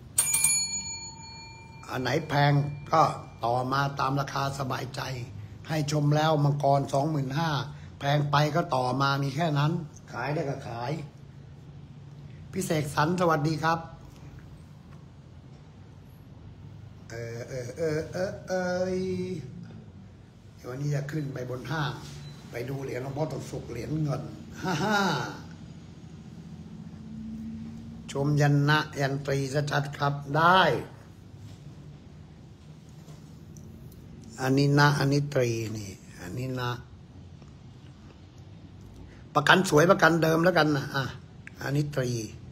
อันไหนแพงก็ต่อมาตามราคาสบายใจ ให้ชมแล้วมังกรสองหมื่นห้าแพงไปก็ต่อมามีแค่นั้น ขายได้ก็ขายพี่เสกสรรสวัสดีครับ เออเออเออเออเออเดี๋ยววันนี้จะขึ้นไปบนห้างไปดูเหรียญหลวงพ่อตกสุกเหรียญเงินฮ่าฮ่าชมยันนะยันตรีชัดๆครับได้ อันนี้นะอันนี้ตรีนี่ อันนี้นะประกันสวยประกันเดิมแล้วกันนะอ่ะอันนี้ตรี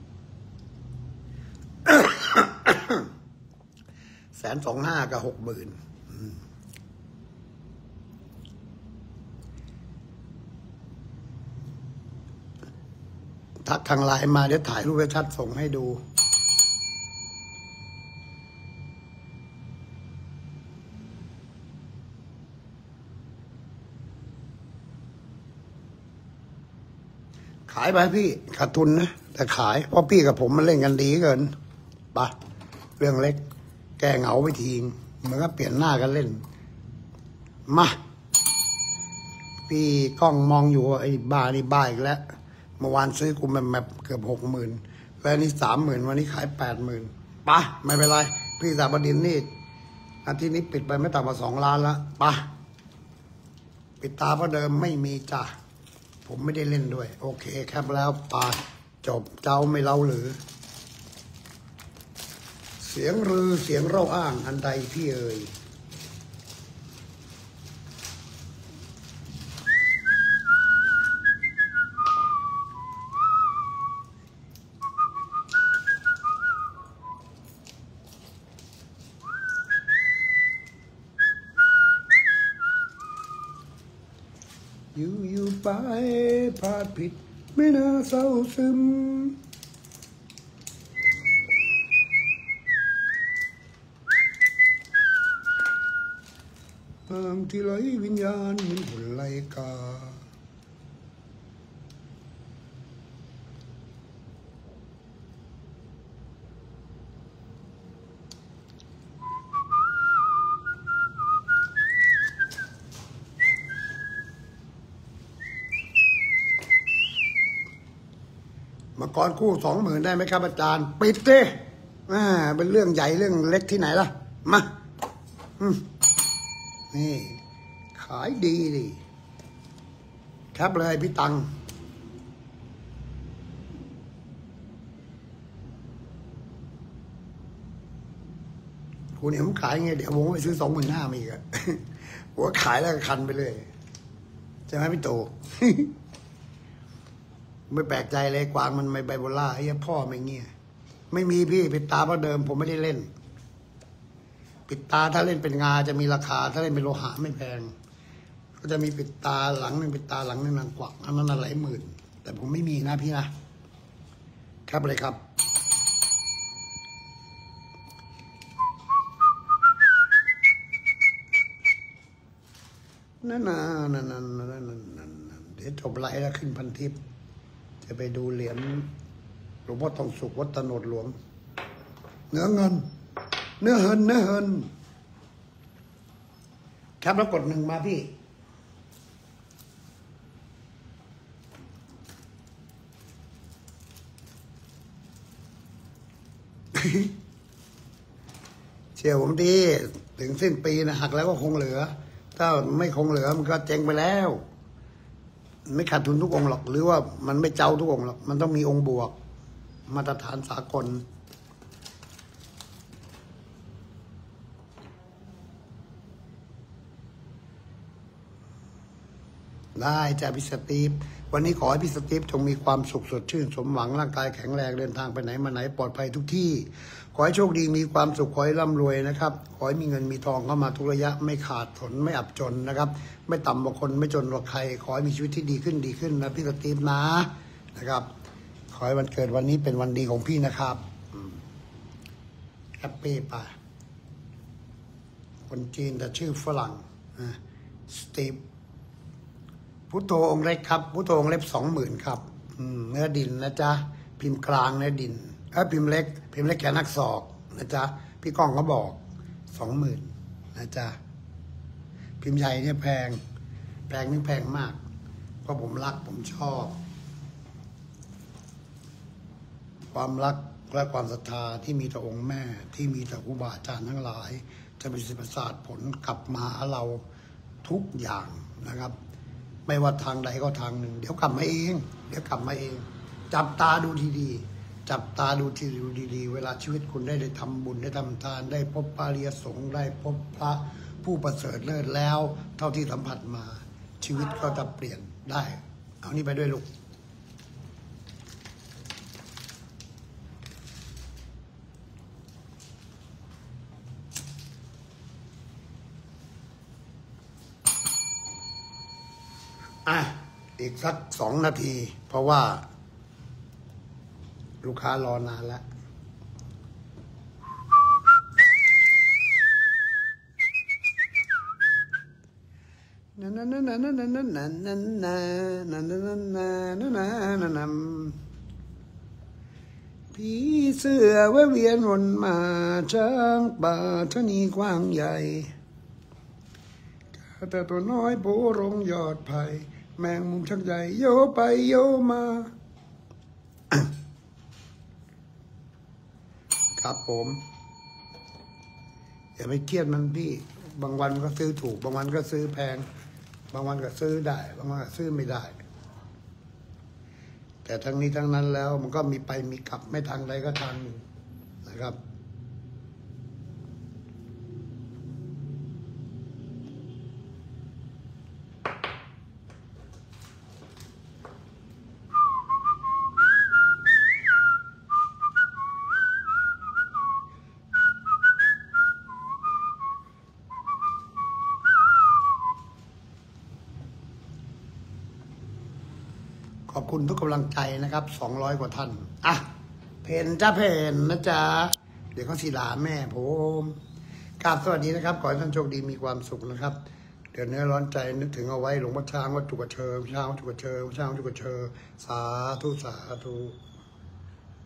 แสนสองห้ากับหกหมื่นทักทางไลน์มาเดี๋ยวถ่ายรูปให้ชัดส่งให้ดู ขายไปพี่ขาดทุนนะแต่ขายเพราะพี่กับผมมันเล่นกันดีเกินปะเรื่องเล็กแก้เหงาไปทีเหมือนกับเปลี่ยนหน้ากันเล่นมาพี่กล้องมองอยู่ไอ้บ้านี่บ้าอีกแล้วเมื่อวานซื้อกูแบบแบบเกือบหกหมื่นแล้วนี่สามหมื่นวันนี้ขายแปดหมื่นปะไม่เป็นไรพี่สาบดินนี่อาทิตย์นี้ปิดไปไม่ต่ำกว่าสองล้านละปะปิดตาเพราะเดิมไม่มีจ้ะผมไม่ได้เล่นด้วยโอเคครับแล้วปาจบเจ้าไม่เล่าหรือเสียงรือเสียงเร่าอ้างอันใดพี่เอ่ยอยู่อยู่ไปพลาดผิดไม่น่าเศร้าซึมเพิ่มที่ไหลวิญญาณเหมือนหุ่นไลกามาก่อนคู่สองหมื่นได้ไหมครับอาจารย์ปิดดิอ่าเป็นเรื่องใหญ่เรื่องเล็กที่ไหนล่ะมาอืมนี่ขายดีดิครับเลยพี่ตังคุณเห็นผมขายไงเดี๋ยวผมไปซื้อสองหมื่นห้ามาอีกอะหัวขายแล้วก็คันไปเลยใช่ไหมพี่โต ไม่แปลกใจเลยกวางมันไม่ไบโพล่าไอ้พ่อไม่เงี้ยไม่มีพี่ปิดตาเพราะเดิมผมไม่ได้เล่นปิดตาถ้าเล่นเป็นงาจะมีราคาถ้าเล่นเป็นโลหะไม่แพงก็จะมีปิดตาหลังหนึ่งปิดตาหลังหนึ่งนางกวักอันนั้นหลายหมื่นแต่ผมไม่มีนะพี่นะครับเลยครับนั่นน่ะนั่นนั่นนั่นนั่นเดี๋ยวจบไลฟ์แล้วขึ้นพันทิปจะไปดูเหรียญหลวงพ่อทองสุขวัดตโนดหลวงเนื้อเงินเนื้อเฮินเนื้อเฮินครับแล้วกดหนึ่งมาพี่เชื่อผมดีถึงสิ้นปีนะหักแล้วก็คงเหลือถ้าไม่คงเหลือมันก็เจ๊งไปแล้วไม่ขาดทุนทุกองค์หรอกหรือว่ามันไม่เจ้าทุกองค์หรอกมันต้องมีองค์บวกมาตรฐานสากลได้จ้าพี่สตีฟวันนี้ขอให้พี่สตีฟจงมีความสุขสดชื่นสมหวังร่างกายแข็งแรงเดินทางไปไหนมาไหนปลอดภัยทุกที่ขอให้โชคดีมีความสุขขอให้ร่ำรวยนะครับขอให้มีเงินมีทองเข้ามาทุกระยะไม่ขาดผลไม่อับจนนะครับไม่ต่ำกว่าคนไม่จนกว่าใครขอให้มีชีวิตที่ดีขึ้นดีขึ้นนะพี่สตีฟนะนะครับขอให้วันเกิดวันนี้เป็นวันดีของพี่นะครับแฮปปี้ป่ะคนจีนแต่ชื่อฝรั่งสตีฟพุทโธองค์เล็กครับพุทโธองค์เล็กสองหมื่นครับอืมเนื้อดินนะจ๊ะพิมพ์กลางเนื้อดินเออพิมพ์เล็ก พิมพ์เล็กแขนนักศอกนะจ๊ะพี่ก้องเขาบอกสองหมื่นนะจ๊ะพิมพ์ใหญ่เนี่ยแพงแพงนี่แพงมากเพราะผมรักผมชอบ ความรักและความศรัทธาที่มีต่อองค์แม่ที่มีต่อครูบาอาจารย์ทั้งหลาย จะเป็นสิบประสาทผลกลับมาหาเราทุกอย่างนะครับ ไม่ว่าทางใดก็ทางหนึ่งเดี๋ยวกลับมาเองเดี๋ยวกลับมาเอง จับตาดูดีๆจับตาดูทีดูดีๆเวลาชีวิตคุณได้ได้ทำบุญได้ทำทานได้พบปาริยสงฆ์ได้พบพระผู้ประเสริฐเลิศแล้ว เท่าที่สัมผัสมาชีวิตก็จะเปลี่ยนได้ เอานี่ไปด้วยลูกอ่ะอีกสักสองนาที เพราะว่า ลูกค้ารอนานแล้วนั่นนั่นนั่นนั่นนั่นนั่นนั่นนั่นนั่นนั่นนั่นนั่นนั่นผีเสื้อแวะเวียนวนมาช้างป่าชะนีกว้างใหญ่แต่ตัวน้อยโผรงยอดไผ่แมงมุมชักใหญ่โยไปโยมา ครับผมอย่าไปเครียดมันพี่บางวันก็ซื้อถูกบางวันก็ซื้อแพงบางวันก็ซื้อได้บางวันก็ซื้อไม่ได้ แต่ทั้งนี้ทั้งนั้นแล้วมันก็มีไปมีกลับไม่ทางใดก็ทางหนึ่งนะครับขอบคุณทุกกำลังใจนะครับสองร้อยกว่าท่านอ่ะเพนจ้าเพนนะจ๊ะเดี๋ยวเขาสีด่าแม่ผมกราบสวัสดีนะครับขอให้ท่านโชคดีมีความสุขนะครับเดือดเนื้อร้อนใจนึกถึงเอาไว้หลวงพ่อช้างวัดจุกเชอช้างวัดจุกเชอช้างวัดจุกเชอสาธุสาธุ